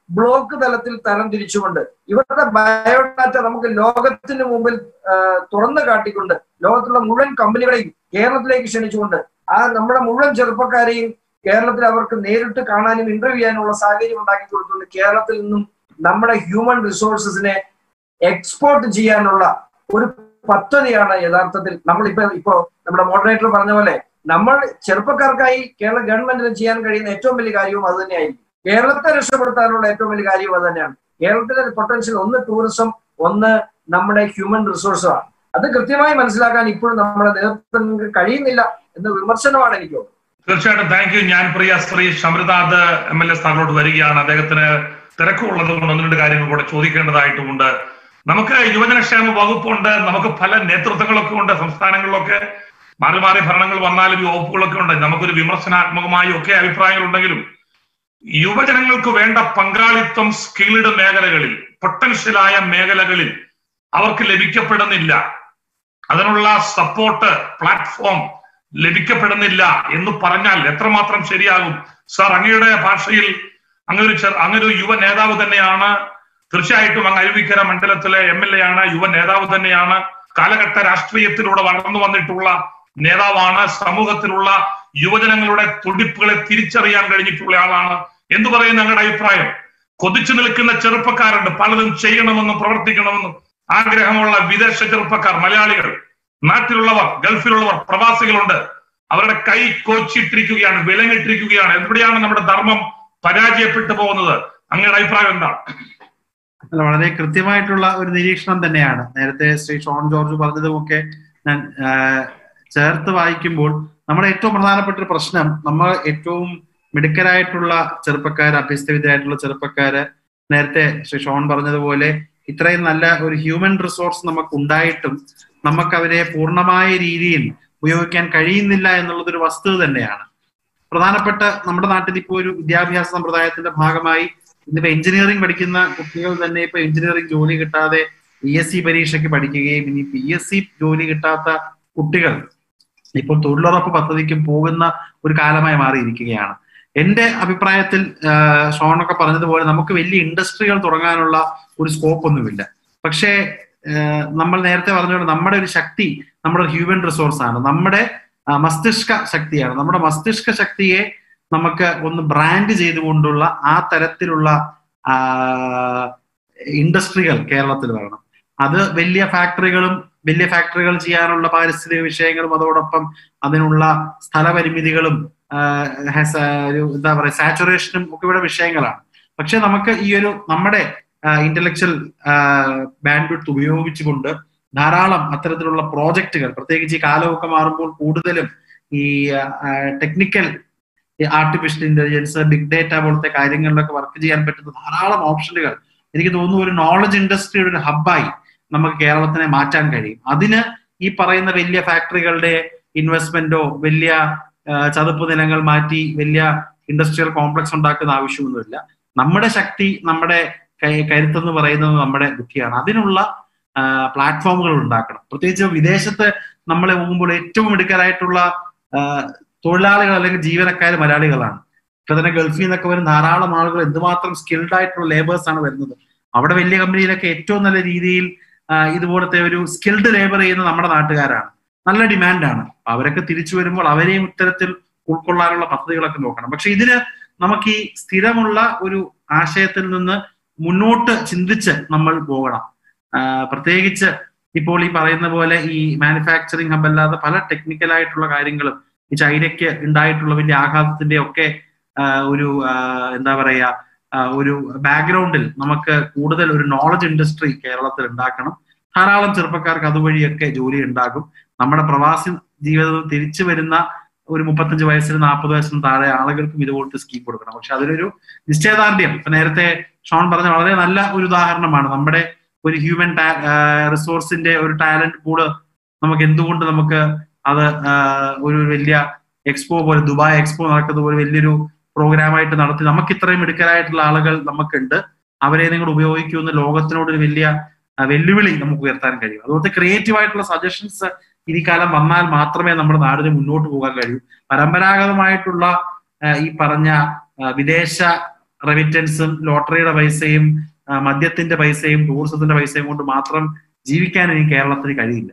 ബ്ലോക്ക് തലത്തിൽ തരം തിരിച്ചുകൊണ്ട് ഇവരുടെ ബയോഡാറ്റ നമുക്ക് ലോകത്തിന് മുമ്പിൽ തുറന്നു കാട്ടിക്കൊണ്ട് ലോകത്തുള്ള മുഴുവൻ കമ്പനികളെയും കേരളത്തിലേക്ക് ക്ഷണിച്ചുകൊണ്ട് ആ നമ്മുടെ മുഴുവൻ ചെറുപ്പക്കാരെയും കേരളത്തിൽ അവർക്ക് നേരിട്ട് കാണാനും ഇന്റർവ്യൂ ചെയ്യാനുള്ള സാഹചര്യം ഉണ്ടാക്കി കൊടുത്തുകൊണ്ട് കേരളത്തിൽ നിന്നും നമ്മുടെ ഹ്യൂമൻ റിസോഴ്സസിനെ എക്സ്പോർട്ട് ചെയ്യാനുള്ള ഒരു പദ്ധതിയാണ് യഥാർത്ഥത്തിൽ നമ്മളിപ്പോ ഇപ്പോ നമ്മുടെ മോഡറേറ്റർ പറഞ്ഞ പോലെ നമ്മൾ ചെറുപ്പക്കാർക്കായി കേരള ഗവൺമെന്റിന് ചെയ്യാൻ കഴിയുന്ന ഏറ്റവും വലിയ കാര്യവും അത് തന്നെയായിരിക്കും. കേരളത്തെ രക്ഷപ്പെടുത്താനുള്ള ഏറ്റവും വലിയ കാര്യവും അത് തന്നെയാണ്. കേരളത്തിലെ പൊട്ടൻഷ്യൽ ഒന്ന് ടൂറിസം, ഒന്ന് നമ്മുടെ ഹ്യൂമൻ റിസോഴ്സുമാണ്. അത് കൃത്യമായി മനസ്സിലാക്കാൻ ഇപ്പോഴും നമ്മുടെ നേതൃത്വങ്ങൾക്ക് കഴിയുന്നില്ല എന്ന വിമർശനമാണ് എനിക്ക്. തീർച്ചയായിട്ടും താങ്ക് യു. ഞാൻ പ്രിയ ശ്രീ ശമൃതാദ് എം എൽ എ സ്ഥാനത്തോട്ട് വരികയാണ്. അദ്ദേഹത്തിന് തിരക്കുള്ളത് കൊണ്ട് ഒന്ന് രണ്ട് കാര്യങ്ങൾ കൂടെ ചോദിക്കേണ്ടതായിട്ടുമുണ്ട്. നമുക്ക് യുവജനക്ഷേമ വകുപ്പുണ്ട്, നമുക്ക് പല നേതൃത്വങ്ങളൊക്കെ ഉണ്ട്, സംസ്ഥാനങ്ങളിലൊക്കെ മാറി മാറി ഭരണങ്ങൾ വന്നാലും ഈ വകുപ്പുകളൊക്കെ ഉണ്ട്. നമുക്കൊരു വിമർശനാത്മകമായി ഒക്കെ അഭിപ്രായങ്ങൾ ഉണ്ടെങ്കിലും യുവജനങ്ങൾക്ക് വേണ്ട പങ്കാളിത്തം സ്കിൽഡ് മേഖലകളിൽ, പൊട്ടൻഷ്യലായ മേഖലകളിൽ അവർക്ക് ലഭിക്കപ്പെടുന്നില്ല. അതിനുള്ള സപ്പോർട്ട് പ്ലാറ്റ്ഫോം ലഭിക്കപ്പെടുന്നില്ല എന്ന് പറഞ്ഞാൽ എത്രമാത്രം ശരിയാകും? സാർ, അങ്ങയുടെ ഭാഷയിൽ അങ്ങൊരു അങ്ങൊരു യുവ നേതാവ് തന്നെയാണ്. തീർച്ചയായിട്ടും അങ്ങ് അരുവിക്കര മണ്ഡലത്തിലെ എം എൽ എ ആണ്, യുവ നേതാവ് തന്നെയാണ്, കാലഘട്ട രാഷ്ട്രീയത്തിലൂടെ വളർന്നു വന്നിട്ടുള്ള നേതാവാണ്, സമൂഹത്തിലുള്ള യുവജനങ്ങളുടെ തുടിപ്പുകളെ തിരിച്ചറിയാൻ കഴിഞ്ഞിട്ടുള്ള ആളാണ്. എന്തു പറയുന്ന ഞങ്ങളുടെ അഭിപ്രായം? കൊതിച്ചു നിൽക്കുന്ന ചെറുപ്പക്കാരുണ്ട്, പലതും ചെയ്യണമെന്നും പ്രവർത്തിക്കണമെന്നും ആഗ്രഹമുള്ള വിദേശ ചെറുപ്പക്കാർ, മലയാളികൾ, നാട്ടിലുള്ളവർ, ഗൾഫിലുള്ളവർ, പ്രവാസികളുണ്ട്. അവരുടെ കൈ കോച്ചിട്ടിരിക്കുകയാണ്, വിലങ്ങിട്ടിരിക്കുകയാണ്. എവിടെയാണ് നമ്മുടെ ധർമ്മം പരാജയപ്പെട്ടു പോകുന്നത്? അങ്ങയുടെ അഭിപ്രായം എന്താണ്? വളരെ കൃത്യമായിട്ടുള്ള ഒരു നിരീക്ഷണം തന്നെയാണ്. നേരത്തെ ശ്രീ ഷോൺ ജോർജ് പറഞ്ഞതുമൊക്കെ ഞാൻ ചേർത്ത് വായിക്കുമ്പോൾ നമ്മുടെ ഏറ്റവും പ്രധാനപ്പെട്ട ഒരു പ്രശ്നം, നമ്മൾ ഏറ്റവും മിടുക്കരായിട്ടുള്ള ചെറുപ്പക്കാര്, അഭ്യസ്തവിദ്യരായിട്ടുള്ള ചെറുപ്പക്കാര്, നേരത്തെ ശ്രീ ഷോൺ പറഞ്ഞതുപോലെ ഇത്രയും നല്ല ഒരു ഹ്യൂമൻ റിസോഴ്സ് നമുക്ക് ഉണ്ടായിട്ടും നമുക്ക് അവരെ പൂർണ്ണമായ രീതിയിൽ ഉപയോഗിക്കാൻ കഴിയുന്നില്ല എന്നുള്ളതൊരു വസ്തുത തന്നെയാണ്. പ്രധാനപ്പെട്ട നമ്മുടെ നാട്ടിൽ ഇപ്പോൾ ഒരു വിദ്യാഭ്യാസ സമ്പ്രദായത്തിന്റെ ഭാഗമായി ഇന്നിപ്പോ എഞ്ചിനീയറിംഗ് പഠിക്കുന്ന കുട്ടികൾ തന്നെ ഇപ്പൊ എഞ്ചിനീയറിംഗ് ജോലി കിട്ടാതെ പി എസ് സി പരീക്ഷയ്ക്ക് പഠിക്കുകയും ഇനി പി എസ് സി ജോലി കിട്ടാത്ത കുട്ടികൾ ഇപ്പോൾ തൊഴിലുറപ്പ് പദ്ധതിക്കും പോകുന്ന ഒരു കാലമായി മാറിയിരിക്കുകയാണ്. എന്റെ അഭിപ്രായത്തിൽ ഷോണൊക്കെ പറഞ്ഞതുപോലെ നമുക്ക് വലിയ ഇൻഡസ്ട്രികൾ തുടങ്ങാനുള്ള ഒരു സ്കോപ്പ് ഒന്നുമില്ല. പക്ഷേ നമ്മൾ നേരത്തെ പറഞ്ഞതുപോലെ നമ്മുടെ ഒരു ശക്തി നമ്മുടെ ഹ്യൂമൻ റിസോഴ്സ് ആണ്, നമ്മുടെ മസ്തിഷ്ക ശക്തിയാണ്. നമ്മുടെ മസ്തിഷ്ക ശക്തിയെ നമുക്ക് ഒന്ന് ബ്രാൻഡ് ചെയ്തുകൊണ്ടുള്ള ആ തരത്തിലുള്ള ഇൻഡസ്ട്രികൾ കേരളത്തിൽ വരണം. അത് വലിയ ഫാക്ടറികളും വലിയ ഫാക്ടറികൾ ചെയ്യാനുള്ള പാരിസ്ഥിതിക വിഷയങ്ങളും അതോടൊപ്പം അതിനുള്ള സ്ഥലപരിമിതികളും ഒരു എന്താ പറയുക സാച്ചുറേഷനും ഒക്കെ ഇവിടെ വിഷയങ്ങളാണ്. പക്ഷെ നമുക്ക് ഈ ഒരു നമ്മുടെ ഇന്റലക്ച്വൽ ബാൻഡ്വിഡ്ത്ത് ഉപയോഗിച്ചുകൊണ്ട് ധാരാളം അത്തരത്തിലുള്ള പ്രോജക്റ്റുകൾ, പ്രത്യേകിച്ച് ഈ കാലമൊക്കെ മാറുമ്പോൾ കൂടുതലും ഈ technical artificial intelligence, big data പോലത്തെ കാര്യങ്ങളിലൊക്കെ വർക്ക് ചെയ്യാൻ പറ്റുന്ന ധാരാളം ഓപ്ഷനുകൾ എനിക്ക് തോന്നുന്നു ഒരു നോളജ് ഇൻഡസ്ട്രിയുടെ ഒരു ഹബ്ബായി നമുക്ക് കേരളത്തിനെ മാറ്റാൻ കഴിയും. അതിന് ഈ പറയുന്ന വലിയ ഫാക്ടറികളുടെ ഇൻവെസ്റ്റ്മെന്റോ വലിയ ചതുപ്പ് നിലങ്ങൾ മാറ്റി വലിയ ഇൻഡസ്ട്രിയൽ കോംപ്ലക്സ് ഉണ്ടാക്കുന്ന ആവശ്യമൊന്നുമില്ല. നമ്മുടെ ശക്തി, നമ്മുടെ കരുത്തെന്ന് പറയുന്നത് നമ്മുടെ ബുദ്ധിയാണ്. അതിനുള്ള പ്ലാറ്റ്ഫോമുകൾ ഉണ്ടാക്കണം. പ്രത്യേകിച്ച് വിദേശത്ത് നമ്മളെ പോകുമ്പോൾ ഏറ്റവും മിടുക്കരായിട്ടുള്ള തൊഴിലാളികൾ അല്ലെങ്കിൽ ജീവനക്കാർ മലയാളികളാണ്. ഇപ്പൊ തന്നെ ഗൾഫിൽ നിന്നൊക്കെ വരുന്ന ധാരാളം ആളുകൾ എന്തുമാത്രം സ്കിൽഡ് ആയിട്ടുള്ള ലേബേഴ്സ് ആണ് വരുന്നത്. അവിടെ വലിയ കമ്പനിയിലൊക്കെ ഏറ്റവും നല്ല രീതിയിൽ ഇതുപോലത്തെ ഒരു സ്കിൽഡ് ലേബർ ചെയ്യുന്ന നമ്മുടെ നാട്ടുകാരാണ്. നല്ല ഡിമാൻഡാണ്. അവരൊക്കെ തിരിച്ചു വരുമ്പോൾ അവരെയും ഇത്തരത്തിൽ ഉൾക്കൊള്ളാനുള്ള പദ്ധതികളൊക്കെ നോക്കണം. പക്ഷെ ഇതിന് നമുക്ക് ഈ സ്ഥിരമുള്ള ഒരു ആശയത്തിൽ നിന്ന് മുന്നോട്ട് ചിന്തിച്ച് നമ്മൾ പോകണം. പ്രത്യേകിച്ച് ഇപ്പോൾ ഈ പറയുന്ന പോലെ ഈ മാനുഫാക്ചറിങ് ഹബ് അല്ലാതെ പല ടെക്നിക്കലായിട്ടുള്ള കാര്യങ്ങളും ഈ ചൈനയ്ക്ക് ഉണ്ടായിട്ടുള്ള വലിയ ആഘാതത്തിന്റെ ഒക്കെ ഒരു എന്താ പറയാ ഒരു ബാക്ക്ഗ്രൗണ്ടിൽ നമുക്ക് കൂടുതൽ ഒരു നോളജ് ഇൻഡസ്ട്രി കേരളത്തിൽ ഉണ്ടാക്കണം. ധാരാളം ചെറുപ്പക്കാർക്ക് അതുവഴിയൊക്കെ ജോലി ഉണ്ടാകും. നമ്മുടെ പ്രവാസി ജീവിതം തിരിച്ചു വരുന്ന ഒരു മുപ്പത്തഞ്ച് വയസ്സിന് നാൽപ്പത് വയസ്സിന് താഴെ ആളുകൾക്കും ഇതുപോലത്തെ സ്കീം കൊടുക്കണം. പക്ഷെ അതിലൊരു നിശ്ചയദാർഢ്യം, ഇപ്പൊ നേരത്തെ ഷോൺ പറഞ്ഞ വളരെ നല്ല ഒരു ഉദാഹരണമാണ്. നമ്മുടെ ഒരു ഹ്യൂമൻ റിസോഴ്സിന്റെ ഒരു ടാലന്റ് പൂള് നമുക്ക് എന്തുകൊണ്ട് നമുക്ക് അത് ഒരു വലിയ എക്സ്പോ പോലെ, ദുബായ് എക്സ്പോ നടക്കുന്ന പോലെ വലിയൊരു പ്രോഗ്രാമായിട്ട് നടത്തി നമുക്ക് ഇത്രയും മിടുക്കരായിട്ടുള്ള ആളുകൾ നമുക്കുണ്ട്, അവരെ നിങ്ങൾ ഉപയോഗിക്കുമെന്ന് ലോകത്തിനോട് ഒരു വലിയ വെല്ലുവിളി നമുക്ക് ഉയർത്താൻ കഴിയും. അതുപോലത്തെ ക്രിയേറ്റീവ് ആയിട്ടുള്ള സജഷൻസ് ഈ കാലം വന്നാൽ മാത്രമേ നമ്മുടെ നാടിന് മുന്നോട്ട് പോകാൻ കഴിയൂ. പരമ്പരാഗതമായിട്ടുള്ള ഈ പറഞ്ഞ വിദേശ റെമിറ്റൻസും ലോട്ടറിയുടെ പൈസയും മദ്യത്തിന്റെ പൈസയും ടൂറിസത്തിന്റെ പൈസയും കൊണ്ട് മാത്രം ജീവിക്കാൻ ഇനി കേരളത്തിന് കഴിയില്ല.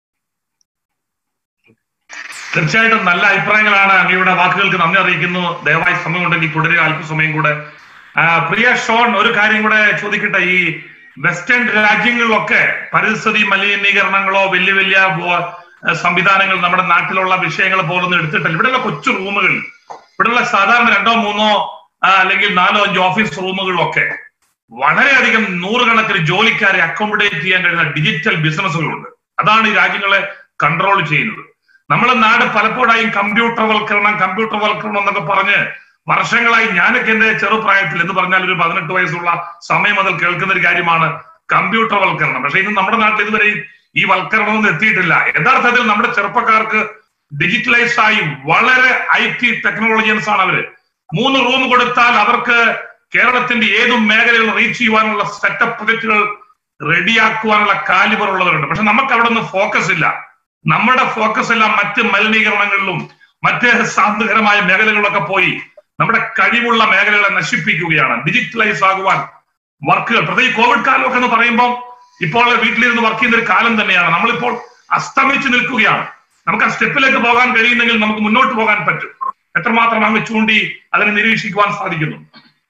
തീർച്ചയായിട്ടും നല്ല അഭിപ്രായങ്ങളാണ്. അങ്ങയുടെ വാക്കുകൾക്ക് നന്ദി അറിയിക്കുന്നു. ദയവായി സമയം ഉണ്ടെങ്കിൽ തുടരുക അല്പസമയം കൂടെ. പ്രിയ ഷോൺ, ഒരു കാര്യം കൂടെ ചോദിക്കട്ടെ. ഈ വെസ്റ്റേൺ രാജ്യങ്ങളിലൊക്കെ പരിസ്ഥിതി മലിനീകരണങ്ങളോ വലിയ വലിയ സംവിധാനങ്ങൾ നമ്മുടെ നാട്ടിലുള്ള വിഷയങ്ങൾ പോലൊന്നും എടുത്തിട്ടില്ല. ഇവിടെയുള്ള കൊച്ചു റൂമുകൾ, ഇവിടെയുള്ള സാധാരണ രണ്ടോ മൂന്നോ അല്ലെങ്കിൽ നാലോ അഞ്ചോ ഓഫീസ് റൂമുകളിലൊക്കെ വളരെയധികം നൂറുകണക്കിന് ജോലിക്കാരെ അക്കോമഡേറ്റ് ചെയ്യാൻ കഴിയുന്ന ഡിജിറ്റൽ ബിസിനസ്സുകളുണ്ട്. അതാണ് ഈ രാജ്യങ്ങളെ കൺട്രോൾ ചെയ്യുന്നത്. നമ്മളെ നാട് പലപ്പോഴായും കമ്പ്യൂട്ടർവൽക്കരണം കമ്പ്യൂട്ടർവൽക്കരണം എന്നൊക്കെ പറഞ്ഞ് വർഷങ്ങളായി, ഞാനൊക്കെ എന്റെ ചെറുപ്രായത്തിൽ എന്ന് പറഞ്ഞാൽ ഒരു പതിനെട്ട് വയസ്സുള്ള സമയം മുതൽ കേൾക്കുന്ന ഒരു കാര്യമാണ് കമ്പ്യൂട്ടർവൽക്കരണം. പക്ഷെ ഇന്ന് നമ്മുടെ നാട്ടിൽ ഇതുവരെ ഈ വൽക്കരണമൊന്നും എത്തിയിട്ടില്ല. യഥാർത്ഥത്തിൽ നമ്മുടെ ചെറുപ്പക്കാർക്ക് ഡിജിറ്റലൈസ് ആയി വളരെ ഐ ടി ടെക്നോളജിയൻസ് ആണ് അവര്. മൂന്ന് റൂം കൊടുത്താൽ അവർക്ക് കേരളത്തിന്റെ ഏതും മേഖലയിൽ റീച്ച് ചെയ്യുവാനുള്ള സെറ്റപ്പ് പ്രൊജക്ടുകൾ റെഡിയാക്കുവാനുള്ള കാലിബർ ഉള്ളവരുണ്ട്. പക്ഷെ നമുക്ക് അവിടെ ഒന്നും ഫോക്കസ് ഇല്ല. നമ്മുടെ ഫോക്കസ് എല്ലാം മറ്റ് മലിനീകരണങ്ങളിലും മറ്റ് സാന്ത്വകരമായ മേഖലകളിലൊക്കെ പോയി നമ്മുടെ കഴിവുള്ള മേഖലകളെ നശിപ്പിക്കുകയാണ്. ഡിജിറ്റലൈസ് ആകുവാൻ വർക്കുകൾ, പ്രത്യേകിച്ച് കോവിഡ് കാലമൊക്കെ എന്ന് പറയുമ്പോൾ ഇപ്പോൾ വീട്ടിലിരുന്ന് വർക്ക് ചെയ്യുന്ന ഒരു കാലം തന്നെയാണ്. നമ്മളിപ്പോൾ അസ്തമിച്ച് നിൽക്കുകയാണ്. നമുക്ക് ആ സ്റ്റെപ്പിലേക്ക് പോകാൻ കഴിയുന്നെങ്കിൽ നമുക്ക് മുന്നോട്ട് പോകാൻ പറ്റും. എത്രമാത്രം അങ്ങ് ചൂണ്ടി അതിനെ നിരീക്ഷിക്കുവാൻ സാധിക്കുന്നു.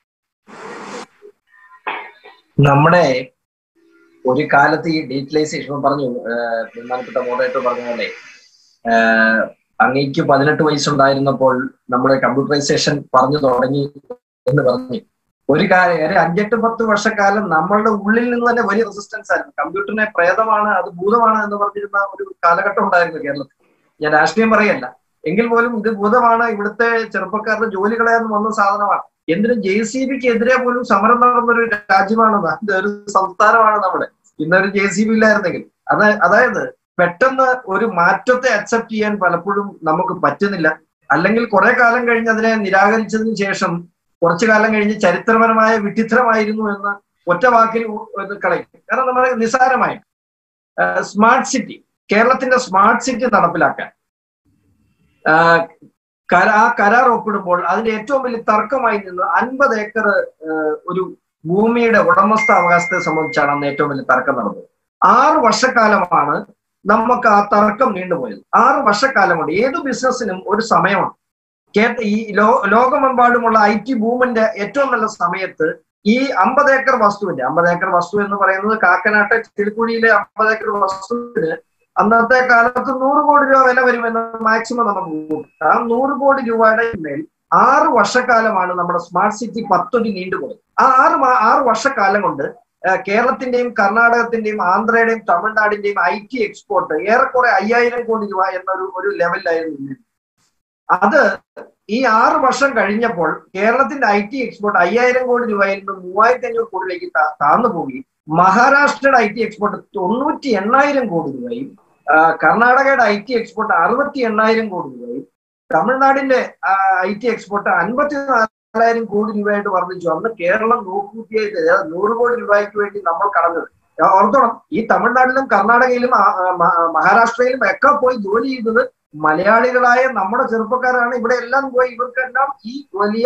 നമ്മുടെ ഒരു കാലത്ത് ഈ ഡിജിറ്റലൈസേഷൻ പറഞ്ഞു, ബഹുമാനപ്പെട്ട മോഡറേറ്റർ പറഞ്ഞ പോലെ അങ്ങേക്ക് പതിനെട്ട് വയസ്സുണ്ടായിരുന്നപ്പോൾ നമ്മുടെ കമ്പ്യൂട്ടറൈസേഷൻ പറഞ്ഞു തുടങ്ങി എന്ന് പറഞ്ഞു. ഒരു കാലം ഒരു അഞ്ചെട്ട് പത്ത് വർഷക്കാലം നമ്മളുടെ ഉള്ളിൽ നിന്ന് തന്നെ വലിയ റെസിസ്റ്റൻസ് ആയിരുന്നു. കമ്പ്യൂട്ടറിനെ പ്രേതമാണ്, അത് ഭൂതമാണ് എന്ന് പറഞ്ഞിരുന്ന ഒരു കാലഘട്ടം ഉണ്ടായിരുന്നു കേരളത്തിൽ. ഞാൻ രാഷ്ട്രീയം പറയല്ല, എങ്കിൽ പോലും ഇത് ഭൂതമാണ്, ഇവിടുത്തെ ചെറുപ്പക്കാരുടെ ജോലി കളയാന്ന് വന്ന സാധനമാണ്. എന്തിനും ജെ സി ബിക്ക് എതിരെ പോലും സമരം നടന്നൊരു രാജ്യമാണ്, ഒരു സംസ്ഥാനമാണ് നമ്മുടെ. ഇന്നൊരു ജെ സി ബി ഇല്ലായിരുന്നെങ്കിൽ അത് അതായത് പെട്ടെന്ന് ഒരു മാറ്റത്തെ അക്സെപ്റ്റ് ചെയ്യാൻ പലപ്പോഴും നമുക്ക് പറ്റുന്നില്ല. അല്ലെങ്കിൽ കുറെ കാലം കഴിഞ്ഞ് അതിനെ നിരാകരിച്ചതിന് ശേഷം കുറച്ചു കാലം കഴിഞ്ഞ് ചരിത്രപരമായ വിഡ്ഢിത്തരമായിരുന്നു എന്ന് ഒറ്റ വാക്കിൽ കളയും. കാരണം നമ്മൾ നിസ്സാരമായി സ്മാർട്ട് സിറ്റി, കേരളത്തിന്റെ സ്മാർട്ട് സിറ്റി നടപ്പിലാക്കാൻ ആ കരാർ ഒപ്പിടുമ്പോൾ അതിന്റെ ഏറ്റവും വലിയ തർക്കമായി നിന്ന് അൻപത് ഏക്കർ ഒരു ഭൂമിയുടെ ഉടമസ്ഥാവകാശത്തെ സംബന്ധിച്ചാണ് അന്ന് ഏറ്റവും വലിയ തർക്കം നടന്നത്. ആറ് വർഷക്കാലമാണ് നമുക്ക് ആ തർക്കം നീണ്ടുപോയത്. ആറ് വർഷക്കാലം കൊണ്ട് ഏതു ബിസിനസ്സിനും ഒരു സമയമാണ്. ഈ ലോ ലോകമെമ്പാടുമുള്ള ഐ ടി ബൂമിന്റെ ഏറ്റവും നല്ല സമയത്ത് ഈ അമ്പത് ഏക്കർ വസ്തുവിന്റെ അമ്പത് ഏക്കർ വസ്തു എന്ന് പറയുന്നത് കാക്കനാട്ടെ ചിൽക്കുഴിയിലെ അമ്പത് ഏക്കർ വസ്തുവിന് അന്നത്തെ കാലത്ത് നൂറ് കോടി രൂപ വില വരുമെന്ന് മാക്സിമം നമുക്ക് കൂട്ടും. ആ നൂറ് കോടി രൂപയുടെ മേൽ ആറ് വർഷക്കാലമാണ് നമ്മുടെ സ്മാർട്ട് സിറ്റി പത്തൊടി നീണ്ടുപോയത്. ആ ആറ് ആറ് വർഷക്കാലം കൊണ്ട് കേരളത്തിന്റെയും കർണാടകത്തിന്റെയും ആന്ധ്രയുടെയും തമിഴ്നാടിന്റെയും ഐ ടി എക്സ്പോർട്ട് ഏറെക്കുറെ അയ്യായിരം കോടി രൂപ എന്നൊരു ഒരു ലെവലിലായിരുന്നു. അത് ഈ ആറ് വർഷം കഴിഞ്ഞപ്പോൾ കേരളത്തിന്റെ ഐ ടി എക്സ്പോർട്ട് അയ്യായിരം കോടി രൂപയിൽ നിന്ന് മൂവായിരത്തി അഞ്ഞൂറ് കോടിയിലേക്ക് താഴ്ന്നു പോയി. മഹാരാഷ്ട്രയുടെ ഐ ടി എക്സ്പോർട്ട് തൊണ്ണൂറ്റി എണ്ണായിരം കോടി രൂപയും കർണാടകയുടെ ഐ ടി എക്സ്പോർട്ട് അറുപത്തി എണ്ണായിരം കോടി രൂപയും തമിഴ്നാടിന്റെ ഐ ടി എക്സ്പോർട്ട് അൻപത്തി നാലായിരം കോടി രൂപയായിട്ട് വർദ്ധിച്ചു. അന്ന് കേരളം നൂറ്റിയായിട്ട് നൂറ് കോടി രൂപയ്ക്ക് വേണ്ടി നമ്മൾ കടന്നത്. ഓർത്തോണം, ഈ തമിഴ്നാട്ടിലും കർണാടകയിലും മഹാരാഷ്ട്രയിലും ഒക്കെ പോയി ജോലി ചെയ്തത് മലയാളികളായ നമ്മുടെ ചെറുപ്പക്കാരാണ്. ഇവിടെ എല്ലാം പോയി ഇവർക്കെല്ലാം ഈ വലിയ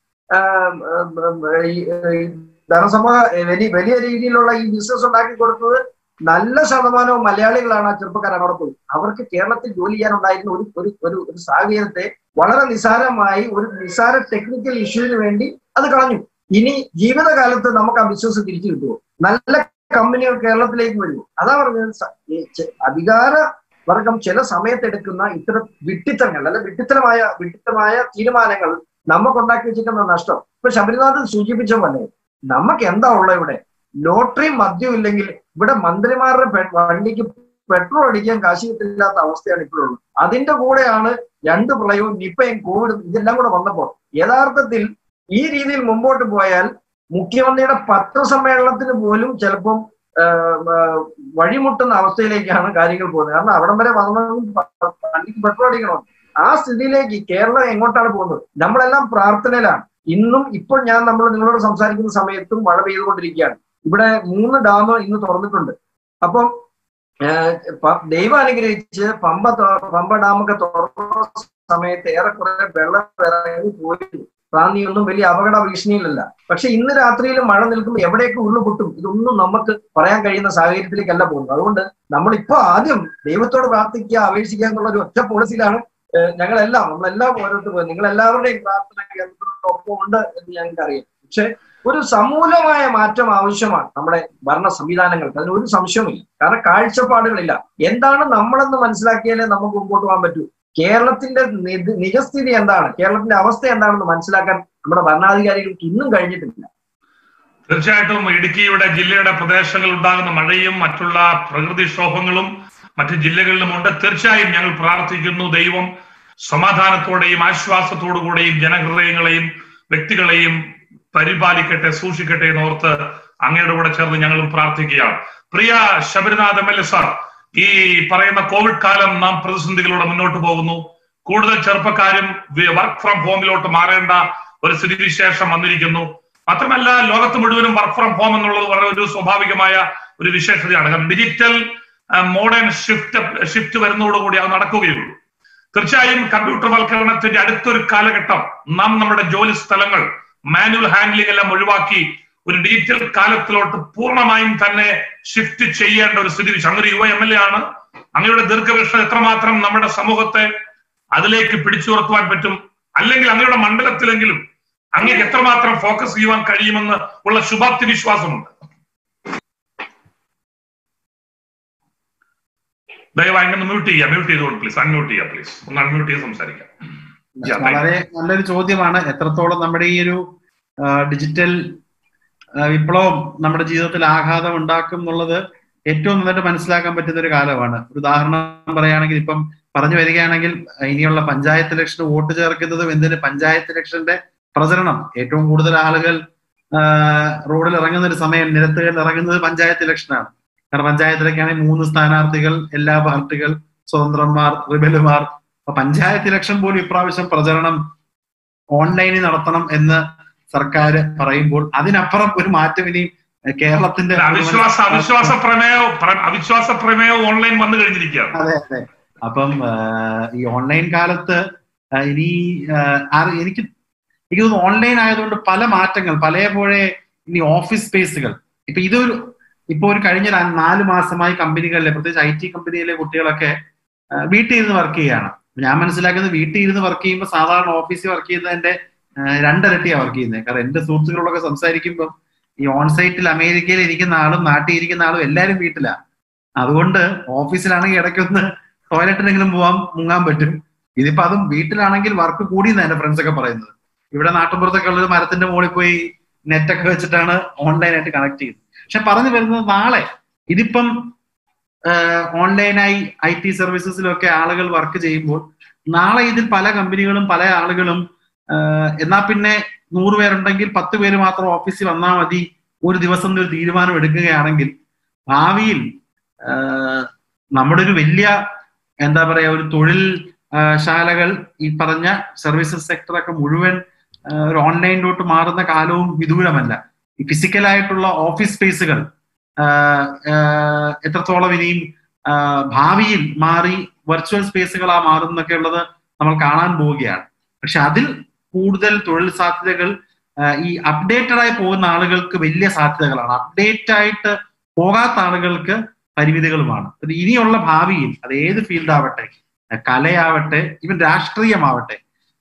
ധനസമ വലിയ വലിയ രീതിയിലുള്ള ഈ ബിസിനസ് ഉണ്ടാക്കി കൊടുത്തത് നല്ല ശതമാനവും മലയാളികളാണ്. ആ ചെറുപ്പക്കാരാണ് അവിടെ പോയി. അവർക്ക് കേരളത്തിൽ ജോലി ചെയ്യാനുണ്ടായിരുന്ന ഒരു ഒരു ഒരു സാഹചര്യത്തെ വളരെ നിസ്സാരമായി ഒരു നിസ്സാര ടെക്നിക്കൽ ഇഷ്യൂവിന് വേണ്ടി അത് കളഞ്ഞു. ഇനി ജീവിതകാലത്ത് നമുക്ക് ആ ബിസിനസ് തിരിച്ചു കിട്ടുമോ? നല്ല കമ്പനികൾ കേരളത്തിലേക്ക് വരുമോ? അതാ പറഞ്ഞത്, അധികാര വർഗം ചില സമയത്തെടുക്കുന്ന ഇത്തരം വിഡ്ഢിത്തങ്ങൾ അല്ല വിഡ്ഢിത്തരമായ വിഡ്ഢിത്തമായ തീരുമാനങ്ങൾ നമുക്കുണ്ടാക്കി വെച്ചിരിക്കുന്ന നഷ്ടം. ഇപ്പൊ ശബരിനാഥൻ സൂചിപ്പിച്ച പോലെ നമുക്ക് എന്താ ഉള്ള ഇവിടെ ലോട്ടറിയും മദ്യവും ഇല്ലെങ്കിൽ ഇവിടെ മന്ത്രിമാരുടെ വണ്ടിക്ക് പെട്രോൾ അടിക്കാൻ കാശ് കിട്ടില്ലാത്ത അവസ്ഥയാണ് ഇപ്പോഴുള്ളത്. അതിന്റെ കൂടെയാണ് രണ്ട് പ്രളയവും നിപ്പയും കോവിഡും ഇതെല്ലാം കൂടെ വന്നപ്പോൾ യഥാർത്ഥത്തിൽ ഈ രീതിയിൽ മുമ്പോട്ട് പോയാൽ മുഖ്യമന്ത്രിയുടെ പത്രസമ്മേളനത്തിന് പോലും ചിലപ്പം വഴിമുട്ടുന്ന അവസ്ഥയിലേക്കാണ് കാര്യങ്ങൾ പോകുന്നത്. കാരണം അവിടം വരെ വന്നിക്ക് പെട്രോൾ അടിക്കണം. ആ സ്ഥിതിയിലേക്ക് കേരളം എങ്ങോട്ടാണ് പോകുന്നത്? നമ്മളെല്ലാം പ്രാർത്ഥനയിലാണ്. ഇന്നും ഇപ്പോൾ ഞാൻ നമ്മൾ നിങ്ങളോട് സംസാരിക്കുന്ന സമയത്തും മഴ പെയ്തുകൊണ്ടിരിക്കുകയാണ്. ഇവിടെ മൂന്ന് ഡാം ഇന്ന് തുറന്നിട്ടുണ്ട്. അപ്പം ദൈവം അനുഗ്രഹിച്ച് പമ്പ പമ്പ ഡാമൊക്കെ തുറന്ന സമയത്ത് ഏറെക്കുറെ വെള്ളം ഇറങ്ങി പോയിരുന്നു. റാന്നിയൊന്നും വലിയ അപകട ഭീഷണിയിലല്ല. പക്ഷെ ഇന്ന് രാത്രിയിൽ മഴ നിൽക്കുമ്പോൾ എവിടെയൊക്കെ ഉരുളുപൊട്ടും ഇതൊന്നും നമുക്ക് പറയാൻ കഴിയുന്ന സാഹചര്യത്തിലേക്കല്ല പോകുന്നത്. അതുകൊണ്ട് നമ്മളിപ്പോ ആദ്യം ദൈവത്തോട് പ്രാർത്ഥിക്കുക, അപേക്ഷിക്കുക എന്നുള്ള ഒരു ഒറ്റ പോളിസിയിലാണ് ഞങ്ങളെല്ലാം നമ്മളെല്ലാം ഓരോരുത്തർ നിങ്ങളെല്ലാവരുടെയും പ്രാർത്ഥന കേന്ദ്രത്തിനൊപ്പം ഉണ്ട് എന്ന് ഞങ്ങൾക്ക് അറിയാം. പക്ഷെ ഒരു സമൂലമായ മാറ്റം ആവശ്യമാണ് നമ്മുടെ ഭരണ സംവിധാനങ്ങൾക്ക്, അതിന് ഒരു സംശയവുമില്ല. കാരണം കാഴ്ചപ്പാടുകളില്ല. എന്താണ് നമ്മളെന്ന് മനസ്സിലാക്കിയാലേ നമുക്ക് മുമ്പോട്ട് പോകാൻ പറ്റൂ. കേരളത്തിന്റെ നിജസ്ഥിതി എന്താണ്, കേരളത്തിന്റെ അവസ്ഥ എന്താണെന്ന് മനസ്സിലാക്കാൻ നമ്മുടെ ഭരണാധികാരികൾക്ക് ഇന്നും കഴിഞ്ഞിട്ടില്ല. തീർച്ചയായിട്ടും ഇടുക്കിയുടെ ജില്ലയുടെ പ്രദേശങ്ങളിൽ ഉണ്ടാകുന്ന മഴയും മറ്റുള്ള പ്രകൃതിക്ഷോഭങ്ങളും മറ്റു ജില്ലകളിലുമുണ്ട്. തീർച്ചയായും ഞങ്ങൾ പ്രാർത്ഥിക്കുന്നു, ദൈവം സമാധാനത്തോടെയും ആശ്വാസത്തോടു കൂടെയും ജനഹൃദയങ്ങളെയും വ്യക്തികളെയും പരിപാലിക്കട്ടെ, സൂക്ഷിക്കട്ടെ എന്നോർത്ത് അങ്ങയുടെ കൂടെ ചേർന്ന് ഞങ്ങളും പ്രാർത്ഥിക്കുകയാണ്. പ്രിയ Sabarinath M L A sir, ഈ പറയുന്ന കോവിഡ് കാലം നാം പ്രതിസന്ധികളോടെ മുന്നോട്ട് പോകുന്നു. കൂടുതൽ ചെറുപ്പക്കാരും വർക്ക് ഫ്രം ഹോമിലോട്ട് മാറേണ്ട ഒരു സ്ഥിതിവിശേഷം വന്നിരിക്കുന്നു. മാത്രമല്ല, ലോകത്ത് മുഴുവനും വർക്ക് ഫ്രം ഹോം എന്നുള്ളത് വളരെ ഒരു സ്വാഭാവികമായ ഒരു വിശേഷതയാണ്. കാരണം ഡിജിറ്റൽ മോഡേൺ ഷിഫ്റ്റ് ഷിഫ്റ്റ് വരുന്നതോടുകൂടി അത് നടക്കുകയുള്ളൂ. തീർച്ചയായും കമ്പ്യൂട്ടർ വൽക്കരണത്തിന്റെ അടുത്തൊരു കാലഘട്ടം നാം നമ്മുടെ ജോലി സ്ഥലങ്ങൾ മാനുവൽ ഹാൻഡ്ലിംഗ് എല്ലാം ഒഴിവാക്കി ഒരു ഡിജിറ്റൽ കാലത്തിലോട്ട് പൂർണ്ണമായും തന്നെ ഷിഫ്റ്റ് ചെയ്യേണ്ട ഒരു സ്ഥിതി. അങ്ങനെ യുവ എം എൽ എ ആണ്. അങ്ങയുടെ ദീർഘവീക്ഷണം എത്രമാത്രം നമ്മുടെ സമൂഹത്തെ അതിലേക്ക് പിടിച്ചുയർത്തുവാൻ പറ്റും, അല്ലെങ്കിൽ അങ്ങയുടെ മണ്ഡലത്തിലെങ്കിലും അങ്ങേക്ക് എത്രമാത്രം ഫോക്കസ് ചെയ്യുവാൻ കഴിയുമെന്ന് ഉള്ള ശുഭാപ്തി വിശ്വാസമുണ്ട്? ദയവായി അങ്ങനെ മ്യൂട്ട് ചെയ്യാം. മ്യൂട്ട് ചെയ്തോളൂ പ്ലീസ്. അൺമ്യൂട്ട് ചെയ്യാം പ്ലീസ്. ഒന്ന് അൺമ്യൂട്ട് ചെയ്ത് സംസാരിക്കാം. വളരെ നല്ലൊരു ചോദ്യമാണ്. എത്രത്തോളം നമ്മുടെ ഈ ഒരു ഡിജിറ്റൽ വിപ്ലവം നമ്മുടെ ജീവിതത്തിൽ ആഘാതം ഉണ്ടാക്കും എന്നുള്ളത് ഏറ്റവും നന്നായിട്ട് മനസ്സിലാക്കാൻ പറ്റുന്ന ഒരു കാലമാണ്. ഒരു ഉദാഹരണം പറയുകയാണെങ്കിൽ, ഇപ്പം പറഞ്ഞു വരികയാണെങ്കിൽ, ഇനിയുള്ള പഞ്ചായത്ത് ഇലക്ഷന് വോട്ട് ചേർക്കുന്നതും എന്തിന് പഞ്ചായത്ത് ഇലക്ഷന്റെ പ്രചരണം ഏറ്റവും കൂടുതൽ ആളുകൾ റോഡിൽ ഇറങ്ങുന്ന ഒരു സമയം, നിരത്തുകളിൽ ഇറങ്ങുന്നത് പഞ്ചായത്ത് ഇലക്ഷനാണ്. കാരണം പഞ്ചായത്തിലൊക്കെയാണെങ്കിൽ മൂന്ന് സ്ഥാനാർത്ഥികൾ, എല്ലാ പാർട്ടികൾ, സ്വതന്ത്രന്മാർ, റിബലുമാർ. അപ്പൊ പഞ്ചായത്ത് ഇലക്ഷൻ പോലും ഇപ്രാവശ്യം പ്രചരണം ഓൺലൈനിൽ നടത്തണം എന്ന് സർക്കാർ പറയുമ്പോൾ അതിനപ്പുറം ഒരു മാറ്റം ഇനി കേരളത്തിന്റെ അവിശ്വാസ അവിശ്വാസ പ്രമേയോ അവിശ്വാസ പ്രമേയോ ഓൺലൈൻ വന്നു കഴിഞ്ഞിരിക്കുകയാണ്. അതെ അതെ. അപ്പം ഈ ഓൺലൈൻ കാലത്ത് ഇനി എനിക്ക് എനിക്ക് തോന്നുന്നു ഓൺലൈൻ ആയതുകൊണ്ട് പല മാറ്റങ്ങൾ പല പോലെ ഇനി ഓഫീസ് സ്പേസുകൾ ഇപ്പൊ ഇതൊരു ഇപ്പൊ ഒരു കഴിഞ്ഞ നാല് മാസമായി കമ്പനികളിലെ പ്രത്യേകിച്ച് ഐ ടി കമ്പനിയിലെ കുട്ടികളൊക്കെ വീട്ടിൽ ഇരുന്ന് വർക്ക് ചെയ്യുകയാണ്. ഞാൻ മനസ്സിലാക്കുന്നത് വീട്ടിൽ ഇരുന്ന് വർക്ക് ചെയ്യുമ്പോൾ സാധാരണ ഓഫീസിൽ വർക്ക് ചെയ്യുന്നതിന്റെ രണ്ടിരട്ടിയാണ് വർക്ക് ചെയ്യുന്നത്. കാരണം എന്റെ സുഹൃത്തുക്കളോടൊക്കെ സംസാരിക്കുമ്പോൾ ഈ ഓൺസൈറ്റിൽ അമേരിക്കയിൽ ഇരിക്കുന്ന ആളും നാട്ടിൽ ഇരിക്കുന്ന ആളും എല്ലാവരും വീട്ടിലാണ്. അതുകൊണ്ട് ഓഫീസിലാണെങ്കിൽ ഇടയ്ക്കൊന്ന് ടോയ്ലറ്റിനെങ്കിലും പോകാൻ മുങ്ങാൻ പറ്റും. ഇതിപ്പോ അതും വീട്ടിലാണെങ്കിൽ വർക്ക് കൂടിയെന്നാണ് എന്റെ ഫ്രണ്ട്സ് ഒക്കെ പറയുന്നത്. ഇവിടെ നാട്ടുമ്പുറത്തൊക്കെ ഉള്ളൊരു മരത്തിന്റെ മുകളിൽ പോയി നെറ്റൊക്കെ വെച്ചിട്ടാണ് ഓൺലൈനായിട്ട് കണക്ട് ചെയ്യുന്നത്. പക്ഷെ പറഞ്ഞു വരുന്നത് നാളെ ഇതിപ്പം ഓൺലൈനായി ഐ ടി സർവീസസിലൊക്കെ ആളുകൾ വർക്ക് ചെയ്യുമ്പോൾ നാളെ ഇതിൽ പല കമ്പനികളും പല ആളുകളും എന്നാ പിന്നെ നൂറ് പേരുണ്ടെങ്കിൽ പത്ത് പേര് മാത്രം ഓഫീസിൽ വന്നാൽ മതി ഒരു ദിവസം ഒരു തീരുമാനം എടുക്കുകയാണെങ്കിൽ ഭാവിയിൽ നമ്മുടെ ഒരു വലിയ എന്താ പറയാ ഒരു തൊഴിൽ ശാലകൾ ഈ പറഞ്ഞ സർവീസസ് സെക്ടറൊക്കെ മുഴുവൻ ഒരു ഓൺലൈനിലോട്ട് മാറുന്ന കാലവും വിദൂരമല്ല. ഈ ഫിസിക്കലായിട്ടുള്ള ഓഫീസ് സ്പേസുകൾ എത്രത്തോളം ഇനിയും ഭാവിയിൽ മാറി വെർച്വൽ സ്പേസുകളാ മാറുന്നൊക്കെ ഉള്ളത് നമ്മൾ കാണാൻ പോവുകയാണ്. പക്ഷെ അതിൽ കൂടുതൽ തൊഴിൽ സാധ്യതകൾ ഈ അപ്ഡേറ്റഡ് ആയി പോകുന്ന ആളുകൾക്ക് വലിയ സാധ്യതകളാണ്. അപ്ഡേറ്റ് ആയിട്ട് പോകാത്ത ആളുകൾക്ക് പരിമിതികളുമാണ്. ഇനിയുള്ള ഭാവിയിൽ അത് ഏത് ഫീൽഡ് ആവട്ടെ, കലയാവട്ടെ, ഇവൻ രാഷ്ട്രീയമാവട്ടെ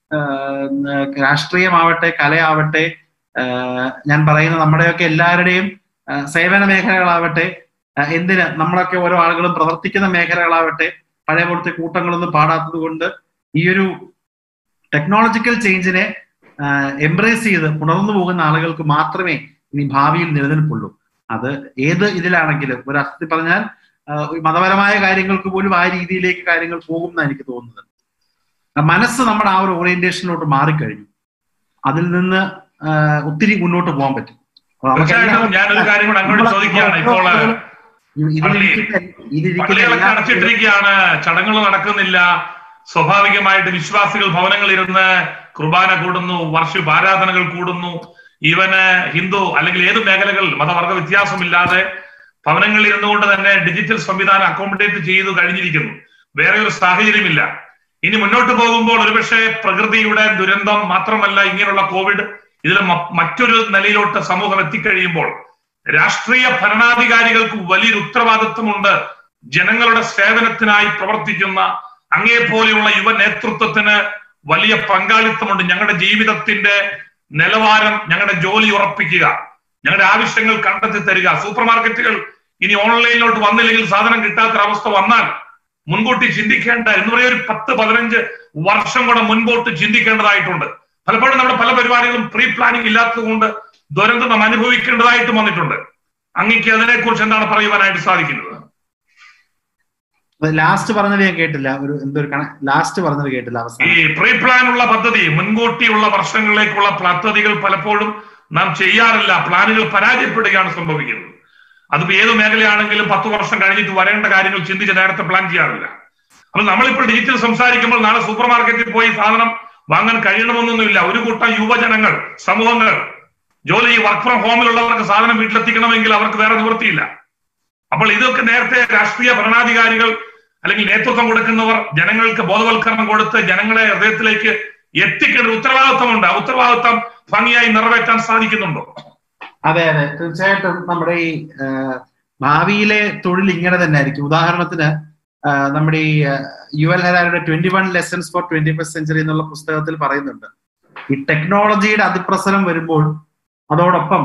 രാഷ്ട്രീയമാവട്ടെ കലയാവട്ടെ ഞാൻ പറയുന്ന നമ്മുടെയൊക്കെ എല്ലാവരുടെയും സേവന മേഖലകളാവട്ടെ, എന്തിന് നമ്മളൊക്കെ ഓരോ ആളുകളും പ്രവർത്തിക്കുന്ന മേഖലകളാവട്ടെ, പഴയ പോലത്തെ കൂട്ടങ്ങളൊന്നും പാടാത്തത് കൊണ്ട് ഈ ഒരു ടെക്നോളജിക്കൽ ചേഞ്ചിനെ എംബ്രേസ് ചെയ്ത് പുണർന്നു പോകുന്ന ആളുകൾക്ക് മാത്രമേ ഇനി ഭാവിയിൽ നിലനിൽപ്പുള്ളൂ. അത് ഏത് ഇതിലാണെങ്കിലും ഒരു അർത്ഥത്തിൽ പറഞ്ഞാൽ മതപരമായ കാര്യങ്ങൾക്ക് പോലും ആ രീതിയിലേക്ക് കാര്യങ്ങൾ പോകും എന്നാണ് എനിക്ക് തോന്നുന്നത്. മനസ്സ് നമ്മുടെ ആ ഒരു ഓറിയന്റേഷനിലോട്ട് മാറിക്കഴിഞ്ഞു. അതിൽ നിന്ന് ഒത്തിരി മുന്നോട്ട് പോകാൻ പറ്റും. ഞാനൊരു കാര്യം കൂടെ അങ്ങോട്ട് ചോദിക്കുകയാണ്. ഇപ്പോൾ പള്ളികളൊക്കെ അടച്ചിട്ടിരിക്കുകയാണ്, ചടങ്ങുകൾ നടക്കുന്നില്ല. സ്വാഭാവികമായിട്ട് വിശ്വാസികൾ ഭവനങ്ങളിലിരുന്ന് കുർബാന കൂടുന്നു, വർഷിപ്പ് ആരാധനകൾ കൂടുന്നു. ഈവന് ഹിന്ദു അല്ലെങ്കിൽ ഏത് മേഖലകൾ മതവർഗ വ്യത്യാസമില്ലാതെ ഭവനങ്ങളിൽ ഇരുന്നുകൊണ്ട് തന്നെ ഡിജിറ്റൽ സംവിധാനം അക്കോമഡേറ്റ് ചെയ്തു കഴിഞ്ഞിരിക്കുന്നു. വേറെ ഒരു സാഹചര്യമില്ല. ഇനി മുന്നോട്ട് പോകുമ്പോൾ ഒരുപക്ഷെ പ്രകൃതിയുടെ ദുരന്തം മാത്രമല്ല ഇങ്ങനെയുള്ള കോവിഡ്, ഇതിൽ മറ്റൊരു നിലയിലോട്ട് സമൂഹം എത്തിക്കഴിയുമ്പോൾ രാഷ്ട്രീയ ഭരണാധികാരികൾക്ക് വലിയൊരു ഉത്തരവാദിത്വമുണ്ട്. ജനങ്ങളുടെ സേവനത്തിനായി പ്രവർത്തിക്കുന്ന അങ്ങേപോലെയുള്ള യുവ നേതൃത്വത്തിന് വലിയ പങ്കാളിത്തമുണ്ട്. ഞങ്ങളുടെ ജീവിതത്തിന്റെ നിലവാരം, ഞങ്ങളുടെ ജോലി ഉറപ്പിക്കുക, ഞങ്ങളുടെ ആവശ്യങ്ങൾ കണ്ടെത്തി തരിക. സൂപ്പർ മാർക്കറ്റുകൾ ഇനി ഓൺലൈനിലോട്ട് വന്നില്ലെങ്കിൽ സാധനം കിട്ടാത്തൊരവസ്ഥ വന്നാൽ മുൻകൂട്ടി ചിന്തിക്കേണ്ട എന്ന് പറയുന്ന ഒരു പത്ത് പതിനഞ്ച് വർഷം കൂടെ മുൻപോട്ട് ചിന്തിക്കേണ്ടതായിട്ടുണ്ട്. പലപ്പോഴും നമ്മുടെ പല പരിപാടികളും പ്രീ പ്ലാനിങ് ഇല്ലാത്തത് കൊണ്ട് ദുരന്തം നാം അനുഭവിക്കേണ്ടതായിട്ടും വന്നിട്ടുണ്ട്. അങ്ങേക്ക് അതിനെക്കുറിച്ച് എന്താണ് പറയുവാനായിട്ട് സാധിക്കുന്നത്? ലാസ്റ്റ് പറഞ്ഞത് ഞാൻ കേട്ടില്ല. ഒരു എന്തൊരു ലാസ്റ്റ് പറഞ്ഞത് കേട്ടില്ല. ഈ പ്രീ പ്ലാൻ ഉള്ള പദ്ധതി, മുൻകൂട്ടിയുള്ള വർഷങ്ങളിലേക്കുള്ള പദ്ധതികൾ പലപ്പോഴും നാം ചെയ്യാറില്ല. പ്ലാനുകൾ പരാജയപ്പെടുകയാണ് സംഭവിക്കുന്നത്. അതിപ്പോ ഏത് മേഖലയാണെങ്കിലും പത്ത് വർഷം കഴിഞ്ഞിട്ട് വരേണ്ട കാര്യങ്ങൾ ചിന്തിച്ച് നേരത്തെ പ്ലാൻ ചെയ്യാറില്ല. അപ്പൊ നമ്മളിപ്പോൾ ഡിജിറ്റൽ സംസാരിക്കുമ്പോൾ നാളെ സൂപ്പർ മാർക്കറ്റിൽ പോയി സാധനം വാങ്ങാൻ കഴിയണമെന്നൊന്നുമില്ല. ഒരു കൂട്ടം യുവജനങ്ങൾ, സമൂഹങ്ങൾ, ജോലി വർക്ക് ഫ്രം ഹോമിലുള്ളവർക്ക് സാധനം വീട്ടിലെത്തിക്കണമെങ്കിൽ അവർക്ക് വേറെ നിവൃത്തിയില്ല. അപ്പോൾ ഇതൊക്കെ നേരത്തെ രാഷ്ട്രീയ ഭരണാധികാരികൾ അല്ലെങ്കിൽ നേതൃത്വം കൊടുക്കുന്നവർ ജനങ്ങൾക്ക് ബോധവൽക്കരണം കൊടുത്ത് ജനങ്ങളെ ഹൃദയത്തിലേക്ക് എത്തിക്കേണ്ട ഉത്തരവാദിത്വമുണ്ട്. ആ ഉത്തരവാദിത്വം ഭംഗിയായി നിറവേറ്റാൻ സാധിക്കുന്നുണ്ടോ? അതെ അതെ തീർച്ചയായിട്ടും. നമ്മുടെ ഈ ഭാവിയിലെ തൊഴിൽ ഇങ്ങനെ തന്നെ ആയിരിക്കും. ഉദാഹരണത്തിന് നമ്മുടെ ഈ യുവൽ ഹരാരിയുടെ twenty one lessons for twenty first century എന്നുള്ള പുസ്തകത്തിൽ പറയുന്നുണ്ട്, ഈ ടെക്നോളജിയുടെ അതിപ്രസരം വരുമ്പോൾ അതോടൊപ്പം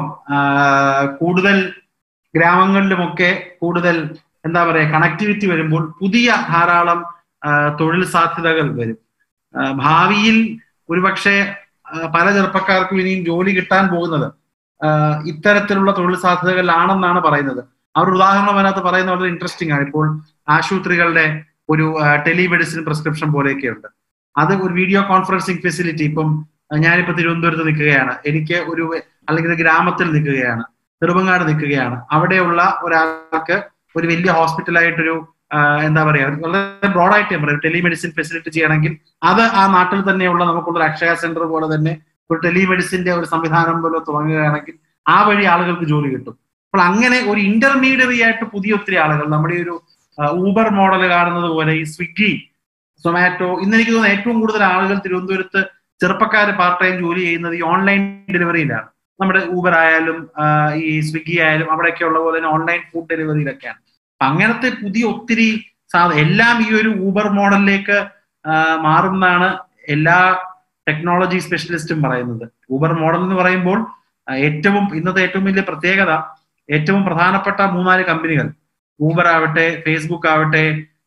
കൂടുതൽ ഗ്രാമങ്ങളിലുമൊക്കെ കൂടുതൽ എന്താ പറയുക കണക്ടിവിറ്റി വരുമ്പോൾ പുതിയ ധാരാളം തൊഴിൽ സാധ്യതകൾ വരും. ഭാവിയിൽ ഒരുപക്ഷെ പല ചെറുപ്പക്കാർക്കും ഇനിയും ജോലി കിട്ടാൻ പോകുന്നത് ഇത്തരത്തിലുള്ള തൊഴിൽ സാധ്യതകളിലാണെന്നാണ് പറയുന്നത്. അവർ ഉദാഹരണം അതിനകത്ത് പറയുന്ന വളരെ ഇൻട്രസ്റ്റിംഗ് ആണ്. ഇപ്പോൾ ആശുപത്രികളുടെ ഒരു ടെലിമെഡിസിൻ പ്രിസ്ക്രിപ്ഷൻ പോലെയൊക്കെ ഉണ്ട്. അത് ഒരു വീഡിയോ കോൺഫറൻസിങ് ഫെസിലിറ്റി. ഇപ്പം ഞാനിപ്പോ തിരുവനന്തപുരത്ത് നിൽക്കുകയാണ്, എനിക്ക് ഒരു അല്ലെങ്കിൽ ഗ്രാമത്തിൽ നിൽക്കുകയാണ്, നെടുമങ്ങാട് നിൽക്കുകയാണ്, അവിടെയുള്ള ഒരാൾക്ക് ഒരു വലിയ ഹോസ്പിറ്റലായിട്ടൊരു എന്താ പറയാ വളരെ ബ്രോഡായിട്ട് ഞാൻ പറയാം ടെലിമെഡിസിൻ ഫെസിലിറ്റി ചെയ്യണമെങ്കിൽ അത് ആ നാട്ടിൽ തന്നെയുള്ള നമുക്കുള്ള അക്ഷയ സെന്റർ പോലെ തന്നെ ഒരു ടെലിമെഡിസിന്റെ ഒരു സംവിധാനം പോലെ തുടങ്ങുകയാണെങ്കിൽ ആ വഴി ആളുകൾക്ക് ജോലി കിട്ടും. അപ്പോൾ അങ്ങനെ ഒരു ഇന്റർമീഡിയറി ആയിട്ട് പുതിയ ഒത്തിരി ആളുകൾ നമ്മുടെ ഒരു ഊബർ മോഡൽ കാണുന്നത് പോലെ ഈ സ്വിഗ്ഗി, സൊമാറ്റോ, ഇന്ന് എനിക്ക് തോന്നുന്നു ഏറ്റവും കൂടുതൽ ആളുകൾ തിരുവനന്തപുരത്ത് ചെറുപ്പക്കാർ പാർട്ട് ടൈം ജോലി ചെയ്യുന്നത് ഈ ഓൺലൈൻ ഡെലിവറിയിലാണ്. നമ്മുടെ ഊബർ ആയാലും ഈ സ്വിഗ്ഗി ആയാലും അവിടെയൊക്കെ ഉള്ള പോലെ തന്നെ ഓൺലൈൻ ഫുഡ് ഡെലിവറിയിലൊക്കെയാണ്. അപ്പൊ അങ്ങനത്തെ പുതിയ ഒത്തിരി സാധ എല്ലാം ഈ ഒരു ഊബർ മോഡലിലേക്ക് മാറുമെന്നാണ് എല്ലാ ടെക്നോളജി സ്പെഷ്യലിസ്റ്റും പറയുന്നത്. ഊബർ മോഡൽ എന്ന് പറയുമ്പോൾ ഏറ്റവും ഇന്നത്തെ ഏറ്റവും വലിയ പ്രത്യേകത ഏറ്റവും പ്രധാനപ്പെട്ട മൂന്നാല് കമ്പനികൾ, ഊബർ ആവട്ടെ, ഫേസ്ബുക്ക് ആവട്ടെ,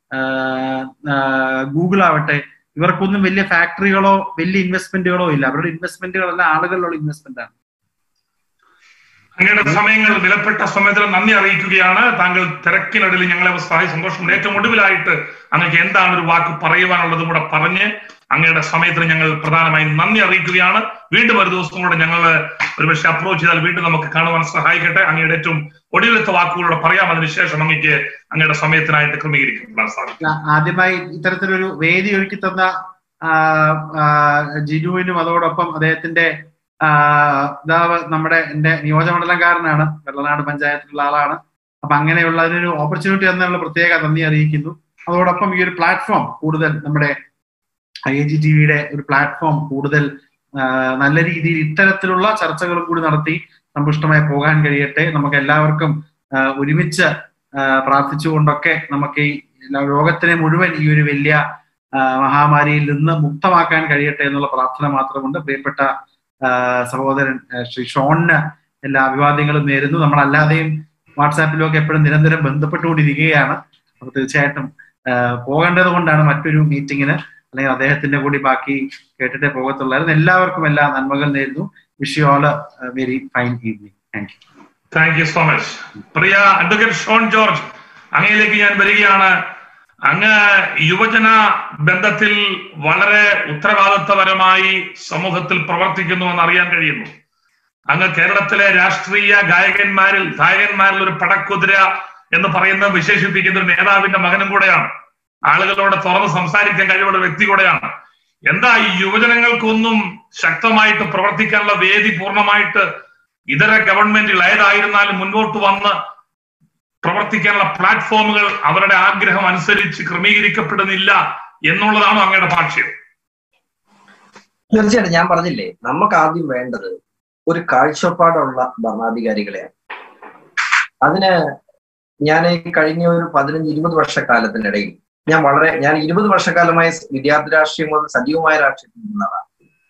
ഗൂഗിൾ ആവട്ടെ, ഇവർക്കൊന്നും വലിയ ഫാക്ടറികളോ വലിയ ഇൻവെസ്റ്റ്മെന്റുകളോ ഇല്ല. അവരുടെ ഇൻവെസ്റ്റ്മെന്റുകളെല്ലാം ആളുകളിലുള്ള ഇൻവെസ്റ്റ്മെന്റ് ആണ്. അങ്ങയുടെ സമയങ്ങൾ വിലപ്പെട്ട സമയത്തിന് നന്ദി അറിയിക്കുകയാണ്. താങ്കൾ തിരക്കിനിടയിൽ ഞങ്ങളെ സഹായി സന്തോഷമുണ്ട്. ഏറ്റവും ഒടുവിലായിട്ട് അങ്ങക്ക് എന്താണ് ഒരു വാക്ക് പറയുവാനുള്ളതും കൂടെ പറഞ്ഞ് അങ്ങയുടെ സമയത്തിന് ഞങ്ങൾ പ്രധാനമായും നന്ദി അറിയിക്കുകയാണ്. വീണ്ടും ഒരു ദിവസം കൂടെ ഞങ്ങൾ ഒരുപക്ഷെ അപ്രോച്ച് ചെയ്താൽ വീണ്ടും നമുക്ക് കാണുവാൻ സഹായിക്കട്ടെ. അങ്ങയുടെ ഏറ്റവും ഒടുവിലത്തെ വാക്കുകളോട് പറയാം. അതിനുശേഷം അങ്ങക്ക് അങ്ങയുടെ സമയത്തിനായിട്ട് ക്രമീകരിക്കാൻ സാധിക്കും. ആദ്യമായി ഇത്തരത്തിലൊരു വേദി ഒരുക്കി തന്ന ജിനുവിനും അതോടൊപ്പം അദ്ദേഹത്തിന്റെ ഇതാവ് നമ്മുടെ എന്റെ നിയോജകമണ്ഡലംകാരനാണ്, വെള്ളനാട് പഞ്ചായത്തിലുള്ള ആളാണ്. അപ്പൊ അങ്ങനെയുള്ള അതിനൊരു ഓപ്പർച്യൂണിറ്റി തന്നുള്ള പ്രത്യേക നന്ദി അറിയിക്കുന്നു. അതോടൊപ്പം ഈ ഒരു പ്ലാറ്റ്ഫോം കൂടുതൽ നമ്മുടെ ഐ എ ജി ടി വിയുടെ ഒരു പ്ലാറ്റ്ഫോം കൂടുതൽ നല്ല രീതിയിൽ ഇത്തരത്തിലുള്ള ചർച്ചകളും കൂടി നടത്തി സമ്പുഷ്ടമായി പോകാൻ കഴിയട്ടെ. നമുക്ക് എല്ലാവർക്കും ഒരുമിച്ച് പ്രാർത്ഥിച്ചുകൊണ്ടൊക്കെ നമുക്ക് ഈ ലോകത്തിനെ മുഴുവൻ ഈ ഒരു വലിയ മഹാമാരിയിൽ നിന്ന് മുക്തമാക്കാൻ കഴിയട്ടെ എന്നുള്ള പ്രാർത്ഥന മാത്രമുണ്ട്. പ്രിയപ്പെട്ട സഹോദരൻ ശ്രീ ഷോണിന് എല്ലാ അഭിവാദ്യങ്ങളും നേരുന്നു. നമ്മളല്ലാതെയും വാട്സാപ്പിലും ഒക്കെ എപ്പോഴും നിരന്തരം ബന്ധപ്പെട്ടുകൊണ്ടിരിക്കുകയാണ്. അപ്പൊ തീർച്ചയായിട്ടും പോകേണ്ടത് കൊണ്ടാണ് മറ്റൊരു മീറ്റിങ്ങിന്, അല്ലെങ്കിൽ അദ്ദേഹത്തിന്റെ കൂടി ബാക്കി കേട്ടിട്ടേ പോകത്തുള്ളായിരുന്നു. എല്ലാവർക്കും എല്ലാ നന്മകൾ നേരുന്നു. Wish you all a very fine evening. Thank you. Thank you so much. പ്രിയ അഡ്വക്കേറ്റ് ഷോൺ ജോർജ്, അങ്ങയിലേക്ക് ഞാൻ വരികയാണ്. അങ്ങ് യുവജന ബന്ധത്തിൽ വളരെ ഉത്തരവാദിത്വപരമായി സമൂഹത്തിൽ പ്രവർത്തിക്കുന്നുവെന്ന് അറിയാൻ കഴിയുന്നു. അങ്ങ് കേരളത്തിലെ രാഷ്ട്രീയ ഗായകന്മാരിൽ ഗായകന്മാരിൽ ഒരു പടക്കുതിര എന്ന് പറയുന്നത് വിശേഷിപ്പിക്കുന്ന ഒരു നേതാവിന്റെ മകനും കൂടെയാണ്. ആളുകളോട് തുറന്ന് സംസാരിക്കാൻ കഴിവുള്ള വ്യക്തി കൂടെയാണ്. എന്താ ഈ യുവജനങ്ങൾക്കൊന്നും ശക്തമായിട്ട് പ്രവർത്തിക്കാനുള്ള വേദി പൂർണ്ണമായിട്ട് ഇതര ഗവൺമെന്റുകൾ ഏതായിരുന്നാലും മുൻപോട്ട് വന്ന് പ്രവർത്തിക്കാനുള്ള പ്ലാറ്റ്ഫോമുകൾ അവരുടെ ആഗ്രഹം അനുസരിച്ച് ക്രമീകരിക്കപ്പെടുന്നില്ല എന്നുള്ളതാണ് അങ്ങയുടെ ഭാഷ്യം? തീർച്ചയായിട്ടും ഞാൻ പറഞ്ഞില്ലേ, നമുക്ക് ആദ്യം വേണ്ടത് ഒരു കാഴ്ചപ്പാടുള്ള ഭരണാധികാരികളെയാണ്. അതിന് ഞാൻ കഴിഞ്ഞ ഒരു പതിനഞ്ച് ഇരുപത് വർഷക്കാലത്തിനിടയിൽ ഞാൻ വളരെ ഞാൻ ഇരുപത് വർഷക്കാലമായി വിദ്യാർത്ഥി രാഷ്ട്രീയം കൊണ്ട് സജീവമായ രാഷ്ട്രീയത്തിൽ നിന്നതാണ്.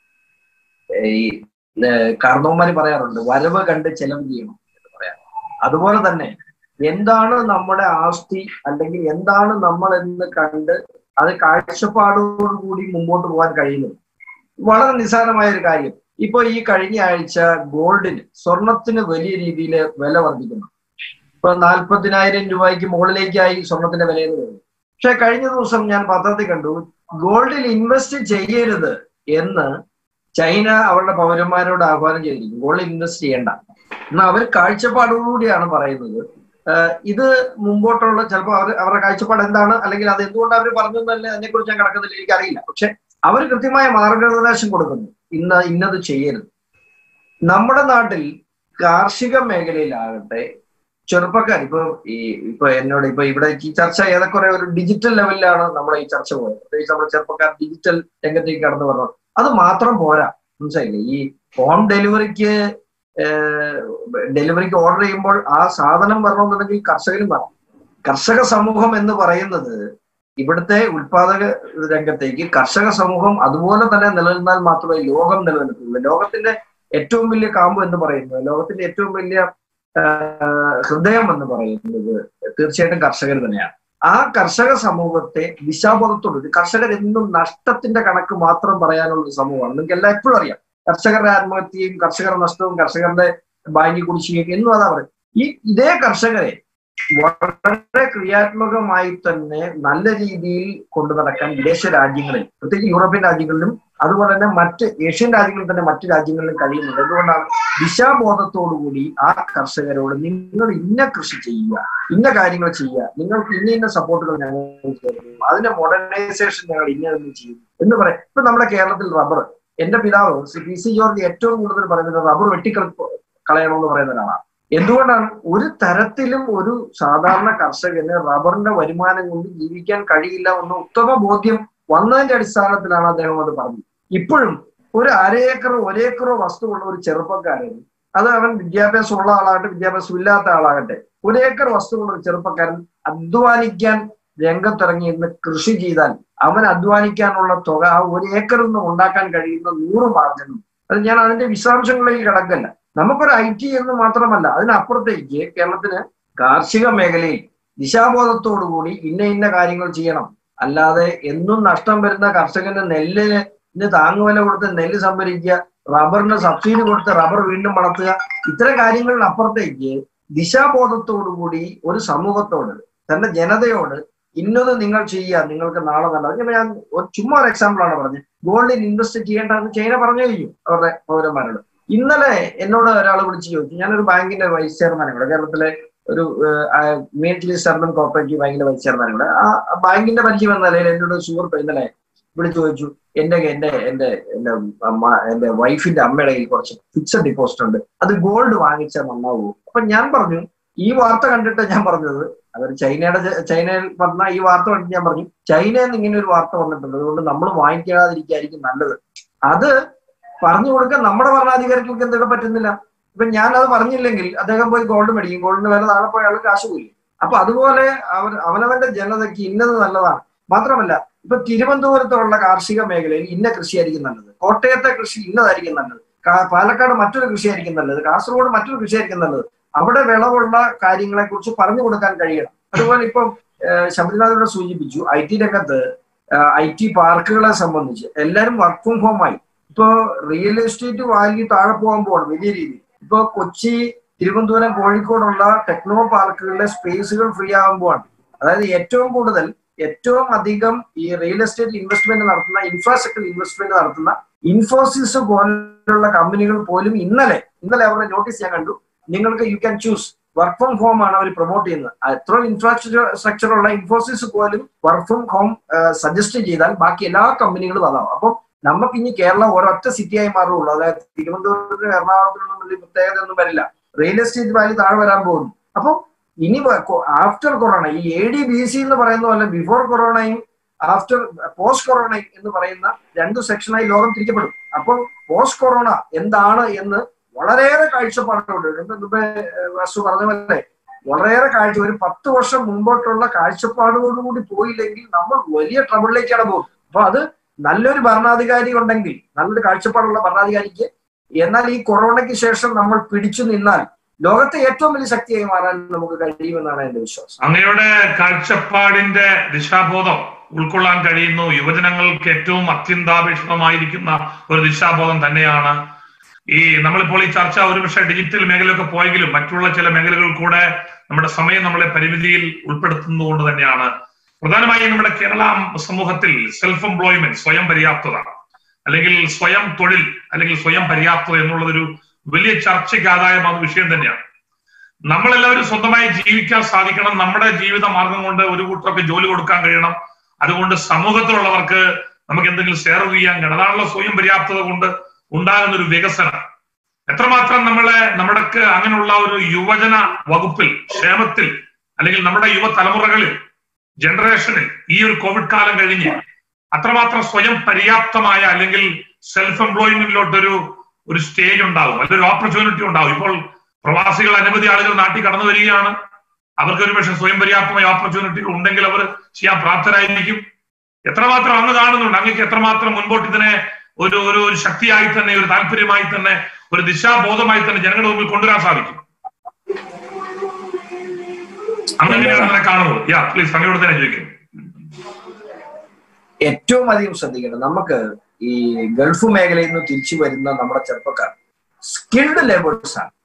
ഈ കാർന്നോന്മാര് പറയാറുണ്ട്, വരവ് കണ്ട് ചെലവ് ചെയ്യണം എന്ന് പറയാം. അതുപോലെ തന്നെ എന്താണ് നമ്മുടെ ആസ്തി അല്ലെങ്കിൽ എന്താണ് നമ്മൾ എന്ന് കണ്ട് അത് കാഴ്ചപ്പാടോടുകൂടി മുമ്പോട്ട് പോകാൻ കഴിയുന്നത് വളരെ നിസ്സാരമായ ഒരു കാര്യം. ഇപ്പൊ ഈ കഴിഞ്ഞ ആഴ്ച ഗോൾഡിന്, സ്വർണത്തിന് വലിയ രീതിയിൽ വില വർദ്ധിക്കുന്നു. ഇപ്പൊ നാൽപ്പതിനായിരം രൂപയ്ക്ക് മുകളിലേക്കായി സ്വർണത്തിന്റെ വില എന്ന് പറയുന്നത്. പക്ഷെ കഴിഞ്ഞ ദിവസം ഞാൻ പത്രത്തിൽ കണ്ടു, ഗോൾഡിൽ ഇൻവെസ്റ്റ് ചെയ്യരുത് എന്ന് ചൈന അവരുടെ പൗരന്മാരോട് ആഹ്വാനം ചെയ്തിരിക്കും. ഗോൾഡിൽ ഇൻവെസ്റ്റ് ചെയ്യേണ്ട. എന്നാൽ അവർ കാഴ്ചപ്പാടോടുകൂടിയാണ് പറയുന്നത്. ഇത് മുമ്പോട്ടുള്ള ചിലപ്പോൾ അവർ അവരുടെ കാഴ്ചപ്പാട് എന്താണ്, അല്ലെങ്കിൽ അത് എന്തുകൊണ്ട് അവർ പറഞ്ഞു എന്നല്ല, അതിനെക്കുറിച്ച് ഞാൻ കിടക്കുന്നില്ല, എനിക്കറിയില്ല. പക്ഷെ അവർ കൃത്യമായ മാർഗനിർദ്ദേശം കൊടുക്കുന്നു, ഇന്ന ഇന്നത് ചെയ്യരുത്. നമ്മുടെ നാട്ടിൽ കാർഷിക മേഖലയിലാകട്ടെ ചെറുപ്പക്കാർ ഇപ്പൊ ഈ ഇപ്പൊ എന്നോട് ഇപ്പൊ ഇവിടെ ഈ ചർച്ച ഏതൊക്കെ ഒരു ഡിജിറ്റൽ ലെവലിലാണ് നമ്മുടെ ഈ ചർച്ച പോയത്. പ്രത്യേകിച്ച് നമ്മുടെ ചെറുപ്പക്കാർ ഡിജിറ്റൽ രംഗത്തേക്ക് കടന്നു പറഞ്ഞു. അത് മാത്രം പോരാ, മനസ്സിലായില്ലേ? ഈ ഹോം ഡെലിവറിക്ക് ഡെലിവറിക്ക് ഓർഡർ ചെയ്യുമ്പോൾ ആ സാധനം വരണമെന്നുണ്ടെങ്കിൽ കർഷകരും വേണം. കർഷക സമൂഹം എന്ന് പറയുന്നത് ഇവിടുത്തെ ഉൽപാദക രംഗത്തേക്ക് കർഷക സമൂഹം അതുപോലെ തന്നെ നിലനിന്നാൽ മാത്രമേ ലോകം നിലനിൽക്കുള്ളൂ. ലോകത്തിന്റെ ഏറ്റവും വലിയ കാമ്പ് എന്ന് പറയുന്നത്, ലോകത്തിന്റെ ഏറ്റവും വലിയ ഹൃദയം എന്ന് പറയുന്നത് തീർച്ചയായിട്ടും കർഷകർ തന്നെയാണ്. ആ കർഷക സമൂഹത്തെ ദിശാബോധത്തോട്, കർഷകർ എന്നും നഷ്ടത്തിന്റെ കണക്ക് മാത്രം പറയാനുള്ള ഒരു സമൂഹമാണ്. നിങ്ങൾക്ക് എല്ലാം എപ്പോഴും അറിയാം. കർഷകരുടെ ആത്മഹത്യയും കർഷകരുടെ നഷ്ടവും കർഷകരുടെ ബാങ്കി കുടിശ്ശികയും എന്നും അതാ പറയും. ഈ ഇതേ കർഷകരെ വളരെ ക്രിയാത്മകമായി തന്നെ നല്ല രീതിയിൽ കൊണ്ടു നടക്കാൻ വിദേശ രാജ്യങ്ങളിൽ, പ്രത്യേകിച്ച് യൂറോപ്യൻ രാജ്യങ്ങളിലും അതുപോലെ തന്നെ മറ്റ് ഏഷ്യൻ രാജ്യങ്ങളിൽ തന്നെ മറ്റു രാജ്യങ്ങളിലും കഴിയുന്നുണ്ട്. എന്തുകൊണ്ടാണ്? ദിശാബോധത്തോടുകൂടി ആ കർഷകരോട് നിങ്ങൾ ഇന്ന കൃഷി ചെയ്യുക, ഇന്ന കാര്യങ്ങൾ ചെയ്യുക, നിങ്ങൾക്ക് ഇന്ന ഇന്ന സപ്പോർട്ടുകൾ ഞങ്ങൾ ചെയ്യുന്നു, അതിന്റെ മോഡേണൈസേഷൻ ഞങ്ങൾ ഇന്ന ചെയ്യും എന്ന് പറയും. ഇപ്പൊ നമ്മുടെ കേരളത്തിൽ റബ്ബർ, എന്റെ പിതാവ് ശ്രീ പി സി ജോർജ് ഏറ്റവും കൂടുതൽ പറയുന്നത് റബ്ബർ വെട്ടിക്കൾ കളയണമെന്ന് പറയുന്ന ഒരാളാണ്. എന്തുകൊണ്ടാണ്? ഒരു തരത്തിലും ഒരു സാധാരണ കർഷകന് റബ്ബറിന്റെ വരുമാനം കൊണ്ട് ജീവിക്കാൻ കഴിയില്ല എന്ന ഉത്തമ ബോധ്യം വന്നതിന്റെ അടിസ്ഥാനത്തിലാണ് അദ്ദേഹം അത് പറഞ്ഞത്. ഇപ്പോഴും ഒരു അരേക്കറോ ഒരേക്കറോ വസ്തുവുള്ള ഒരു ചെറുപ്പക്കാരൻ, അത് അവൻ വിദ്യാഭ്യാസം ഉള്ള ആളാകട്ടെ വിദ്യാഭ്യാസം ഇല്ലാത്ത ആളാകട്ടെ, ഒരേക്കർ വസ്തുവുള്ള ഒരു ചെറുപ്പക്കാരൻ അധ്വാനിക്കാൻ രംഗത്തിറങ്ങി ഇന്ന് കൃഷി ചെയ്താൽ അവൻ അധ്വാനിക്കാനുള്ള തുക ആ ഒരു ഏക്കറിൽ നിന്ന് ഉണ്ടാക്കാൻ കഴിയുന്ന നൂറ് മാർജിനും. അത് ഞാൻ അതിന്റെ വിശദാംശങ്ങളിലേക്ക് കിടക്കല്ല. നമുക്കൊരു ഐ ടി എന്ന് മാത്രമല്ല, അതിനപ്പുറത്തേക്ക് കേരളത്തിന് കാർഷിക മേഖലയിൽ ദിശാബോധത്തോടുകൂടി ഇന്ന ഇന്ന കാര്യങ്ങൾ ചെയ്യണം. അല്ലാതെ എന്നും നഷ്ടം വരുന്ന കർഷകന് നെല്ലിന് താങ്ങുവില കൊടുത്ത് നെല്ല് സംഭരിക്കുക, റബ്ബറിന് സബ്സിഡി കൊടുത്ത് റബ്ബർ വീണ്ടും വളർത്തുക, ഇത്തരം കാര്യങ്ങളിനപ്പുറത്തേക്ക് ദിശാബോധത്തോടുകൂടി ഒരു സമൂഹത്തോട്, തന്റെ ജനതയോട് ഇന്നത് നിങ്ങൾ ചെയ്യുക, നിങ്ങൾക്ക് നാളെ നല്ല. ഞാൻ ചുമ്മാ ഒരു എക്സാമ്പിളാണ് പറഞ്ഞത്. ഗോൾഡിൽ ഇൻവെസ്റ്റ് ചെയ്യേണ്ടതെന്ന് ചൈന പറഞ്ഞു കഴിഞ്ഞു അവരുടെ പൗരന്മാരോട്. ഇന്നലെ എന്നോട് ഒരാൾ വിളിച്ച് ചോദിച്ചു, ഞാനൊരു ബാങ്കിന്റെ വൈസ് ചെയർമാൻ ഇവിടെ, കേരളത്തിലെ ഒരു ഇമ്മീഡിയറ്റ്ലി സർവൻ കോപ്പറേറ്റീവ് ബാങ്കിന്റെ വൈസ് ചെയർമാൻ ഇവിടെ. ആ ബാങ്കിന്റെ പരിചയം എന്ന നിലയിൽ എന്നോട് സുഹൃത്ത് ഇന്നലെ വിളിച്ചു ചോദിച്ചു, എന്റെ എന്റെ എന്റെ എന്റെ അമ്മ എന്റെ വൈഫിന്റെ അമ്മയുടെ കയ്യിൽ കുറച്ച് ഫിക്സഡ് ഡിപ്പോസിറ്റ് ഉണ്ട്, അത് ഗോൾഡ് വാങ്ങിച്ചാൽ നന്നാവൂ. അപ്പൊ ഞാൻ പറഞ്ഞു, ഈ വാർത്ത കണ്ടിട്ട് ഞാൻ പറഞ്ഞത്, അവർ ചൈനയുടെ ചൈനയിൽ പറഞ്ഞ ഈ വാർത്ത കണ്ടിട്ട് ഞാൻ പറഞ്ഞു, ചൈനയിൽ നിന്ന് ഇങ്ങനെ ഒരു വാർത്ത വന്നിട്ടുണ്ട്, അതുകൊണ്ട് നമ്മൾ വാങ്ങിക്കാതിരിക്കായിരിക്കും നല്ലത്. അത് പറഞ്ഞു കൊടുക്കാൻ നമ്മുടെ ഭരണാധികാരികൾക്ക് എന്തൊക്കെ പറ്റുന്നില്ല. ഇപ്പൊ ഞാൻ അത് പറഞ്ഞില്ലെങ്കിൽ അദ്ദേഹം പോയി ഗോൾഡ് മേടിക്കും, ഗോൾഡിന് വില താഴെ പോയ ആൾ കാശ് പോയി. അപ്പൊ അതുപോലെ അവർ അവനവന്റെ ജനതയ്ക്ക് ഇന്നത് നല്ലതാണ്. മാത്രമല്ല, ഇപ്പൊ തിരുവനന്തപുരത്തുള്ള കാർഷിക മേഖലയിൽ ഇന്ന കൃഷിയായിരിക്കും നല്ലത്, കോട്ടയത്തെ കൃഷി ഇന്നതായിരിക്കും നല്ലത്, പാലക്കാട് മറ്റൊരു കൃഷിയായിരിക്കും നല്ലത്, കാസർഗോഡ് മറ്റൊരു കൃഷിയായിരിക്കും നല്ലത്. അവിടെ വിളവുള്ള കാര്യങ്ങളെ കുറിച്ച് പറഞ്ഞു കൊടുക്കാൻ കഴിയണം. അതുപോലെ ഇപ്പം ശബരിനാഥിനെ സൂചിപ്പിച്ചു, ഐ ടി രംഗത്ത് ഐ ടി പാർക്കുകളെ സംബന്ധിച്ച് എല്ലാവരും വർക്ക് ഫ്രം ഹോം ആയി. ഇപ്പോ റിയൽ എസ്റ്റേറ്റ് വാല്യൂ താഴെ പോകാൻ പോവാണ് വലിയ രീതിയിൽ. ഇപ്പൊ കൊച്ചി, തിരുവനന്തപുരം, കോഴിക്കോടുള്ള ടെക്നോ പാർക്കുകളിലെ സ്പേസുകൾ ഫ്രീ ആകാൻ പോവാണ്. അതായത് ഏറ്റവും കൂടുതൽ ഏറ്റവും അധികം ഈ റിയൽ എസ്റ്റേറ്റ് ഇൻവെസ്റ്റ്മെന്റ് നടത്തുന്ന, ഇൻഫ്രാസ്ട്രക്ചർ ഇൻവെസ്റ്റ്മെന്റ് നടത്തുന്ന ഇൻഫോസിസ് പോലുള്ള കമ്പനികൾ പോലും ഇന്നലെ ഇന്നലെ അവരുടെ നോട്ടീസ് ഞാൻ കണ്ടു, നിങ്ങൾക്ക് you can choose work from home ആണ് അവർ പ്രൊമോട്ട് ചെയ്യുന്നത്. എത്ര ഇൻഫ്രാസ്ട്രക്ചർ ഉള്ള ഇൻഫോസിസ് പോലും വർക്ക് ഫ്രം ഹോം സജസ്റ്റ് ചെയ്താൽ ബാക്കി എല്ലാ കമ്പനികളും അതാവും. അപ്പം നമുക്ക് ഇനി കേരളം ഒരൊറ്റ സിറ്റിയായി മാറുള്ളൂ. അതായത് തിരുവനന്തപുരത്തിന് എറണാകുളത്തിനൊന്നും വലിയ പ്രത്യേകത ഒന്നും വരില്ല. റിയൽ എസ്റ്റേറ്റ് വാല്യൂ താഴെ വരാൻ പോകുന്നു. അപ്പം ഇനി ആഫ്റ്റർ കൊറോണ, ഈ എ ഡി ബി സി എന്ന് പറയുന്ന പോലെ ബിഫോർ കൊറോണയും ആഫ്റ്റർ പോസ്റ്റ് കൊറോണ എന്ന് പറയുന്ന രണ്ടു സെക്ഷനായി ലോകം തിരിക്കപ്പെടും. അപ്പോൾ പോസ്റ്റ് കൊറോണ എന്താണ് എന്ന് വളരെയേറെ കാഴ്ചപ്പാടുകളുണ്ട്. മുമ്പേ വസ്തു പറഞ്ഞ പോലെ വളരെയേറെ കാഴ്ച, ഒരു പത്ത് വർഷം മുമ്പോട്ടുള്ള കാഴ്ചപ്പാടുകളോടുകൂടി പോയില്ലെങ്കിൽ നമ്മൾ വലിയ ട്രബിളിലേക്കാണ് പോകുന്നത്. അപ്പൊ അത് നല്ലൊരു ഭരണാധികാരി ഉണ്ടെങ്കിൽ, നല്ലൊരു കാഴ്ചപ്പാടുള്ള ഭരണാധികാരിക്ക്, എന്നാൽ ഈ കൊറോണയ്ക്ക് ശേഷം നമ്മൾ പിടിച്ചു നിന്നാൽ ലോകത്തെ ഏറ്റവും വലിയ ശക്തിയായി മാറാൻ നമുക്ക് കഴിയുമെന്നാണ് എന്റെ വിശ്വാസം. അങ്ങയുടെ കാഴ്ചപ്പാടിന്റെ ദിശാബോധം ഉൾക്കൊള്ളാൻ കഴിയുന്നു. യുവജനങ്ങൾക്ക് ഏറ്റവും അത്യന്താപേക്ഷിതമായിരിക്കുന്ന ഒരു ദിശാബോധം തന്നെയാണ് ഈ നമ്മളിപ്പോൾ ഈ ചർച്ച ഒരുപക്ഷെ ഡിജിറ്റൽ മേഖലയൊക്കെ പോയെങ്കിലും മറ്റുള്ള ചില മേഖലകൾ കൂടെ നമ്മുടെ സമയം നമ്മളെ പരിമിതിയിൽ ഉൾപ്പെടുത്തുന്നതുകൊണ്ട് തന്നെയാണ് പ്രധാനമായും നമ്മുടെ കേരള സമൂഹത്തിൽ സെൽഫ് എംപ്ലോയ്മെന്റ്, സ്വയം പര്യാപ്തത അല്ലെങ്കിൽ സ്വയം തൊഴിൽ അല്ലെങ്കിൽ സ്വയം പര്യാപ്തത എന്നുള്ളതൊരു വലിയ ചർച്ചയ്ക്ക് ആദായമാകുന്ന വിഷയം തന്നെയാണ്. നമ്മളെല്ലാവരും സ്വന്തമായി ജീവിക്കാൻ സാധിക്കണം. നമ്മുടെ ജീവിത മാർഗം കൊണ്ട് ഒരു കൂട്ടർക്ക് ജോലി കൊടുക്കാൻ കഴിയണം. അതുകൊണ്ട് സമൂഹത്തിലുള്ളവർക്ക് നമുക്ക് എന്തെങ്കിലും സെർവ് ചെയ്യാൻ കഴിയണം. അതാണല്ലോ സ്വയം പര്യാപ്തത കൊണ്ട് ഉണ്ടാകുന്ന ഒരു വികസനം. എത്രമാത്രം നമ്മളെ നമ്മുടെ അങ്ങനെയുള്ള ഒരു യുവജന വകുപ്പിൽ, ക്ഷേമത്തിൽ അല്ലെങ്കിൽ നമ്മുടെ യുവതലമുറകളിൽ, ജനറേഷനിൽ ഈ ഒരു കോവിഡ് കാലം കഴിഞ്ഞ് അത്രമാത്രം സ്വയം പര്യാപ്തമായ അല്ലെങ്കിൽ സെൽഫ് എംപ്ലോയ്മെന്റിലോട്ടൊരു ഒരു സ്റ്റേജ് ഉണ്ടാവും, അതിലൊരു ഓപ്പർച്യൂണിറ്റി ഉണ്ടാവും. ഇപ്പോൾ പ്രവാസികൾ അനവധി ആളുകൾ നാട്ടിൽ കടന്നു വരികയാണ്. അവർക്ക് ഒരു പക്ഷേ സ്വയം പര്യാപ്തമായ ഓപ്പർച്യൂണിറ്റികൾ ഉണ്ടെങ്കിൽ അവർ ചെയ്യാൻ പ്രാപ്തരായിരിക്കും. എത്രമാത്രം അങ്ങ് കാണുന്നുണ്ട്, അങ്ങേക്ക് എത്രമാത്രം മുൻപോട്ട് ഇതിനെ ഒരു ഒരു ഒരു ശക്തിയായി തന്നെ, ഒരു താല്പര്യമായി തന്നെ, ഒരു ദിശാബോധമായി തന്നെ ജനങ്ങളുടെ മുമ്പിൽ കൊണ്ടുവരാൻ സാധിക്കും? അങ്ങനെയാണ് കാണുന്നത്. യാ പ്ലീസ്, അങ്ങയോട് തന്നെ ചോദിക്കും. ഏറ്റവും അധികം ശ്രദ്ധിക്കേണ്ടത്, നമുക്ക് ഈ ഗൾഫ് മേഖലയിൽ നിന്ന് തിരിച്ചു വരുന്ന നമ്മുടെ ചെറുപ്പക്കാർ സ്കിൽഡ് ലേബേഴ്സ് ആണ്.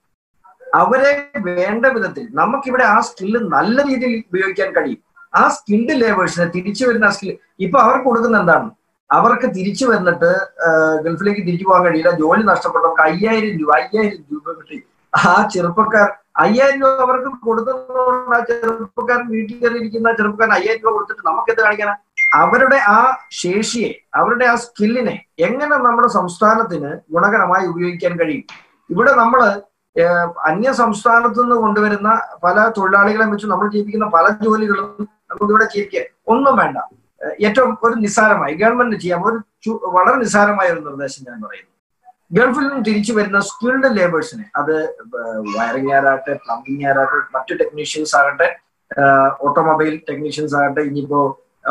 അവരെ വേണ്ട വിധത്തിൽ നമുക്കിവിടെ ആ സ്കില്ല് നല്ല രീതിയിൽ ഉപയോഗിക്കാൻ കഴിയും. ആ സ്കിൽഡ് ലേബേഴ്സിനെ തിരിച്ചു വരുന്ന സ്കിൽ ഇപ്പൊ അവർക്ക് കൊടുക്കുന്ന എന്താണ്? അവർക്ക് തിരിച്ചു വന്നിട്ട് ഗൾഫിലേക്ക് തിരിച്ചു പോകാൻ കഴിയില്ല, ജോലി നഷ്ടപ്പെട്ടവർക്ക് അയ്യായിരം രൂപ അയ്യായിരം രൂപ കിട്ടി. ആ ചെറുപ്പക്കാർ അയ്യായിരം രൂപ അവർക്ക് കൊടുക്കുന്നതുകൊണ്ട് ആ ചെറുപ്പക്കാരൻ വീട്ടിൽ കയറിയിരിക്കുന്ന ചെറുപ്പക്കാരൻ അയ്യായിരം രൂപ കൊടുത്തിട്ട് നമുക്ക് എന്ത് കാണിക്കാനാ? അവരുടെ ആ ശേഷിയെ, അവരുടെ ആ സ്കില്ലിനെ എങ്ങനെ നമ്മുടെ സംസ്ഥാനത്തിന് ഗുണകരമായി ഉപയോഗിക്കാൻ കഴിയും? ഇവിടെ നമ്മള് അന്യ സംസ്ഥാനത്തു നിന്ന് കൊണ്ടുവരുന്ന പല തൊഴിലാളികളെ വെച്ച് നമ്മൾ ജീവിക്കുന്ന പല ജോലികളും നമുക്കിവിടെ ജീവിക്കുക ഒന്നും വേണ്ട. ഏറ്റവും ഒരു നിസ്സാരമായി ഗവൺമെന്റ് ചെയ്യാം, ഒരു വളരെ നിസ്സാരമായ ഒരു നിർദ്ദേശം ഞാൻ പറയുന്നു. ഗൾഫിൽ നിന്നും തിരിച്ചു വരുന്ന സ്കിൽഡ് ലേബേഴ്സിനെ, അത് വയറിംഗ് ആരാകട്ടെ, പ്ലംബിംഗ് ആരാകട്ടെ, മറ്റു ടെക്നീഷ്യൻസ് ആകട്ടെ, ഓട്ടോമൊബൈൽ ടെക്നീഷ്യൻസ് ആകട്ടെ, ഇനിയിപ്പോ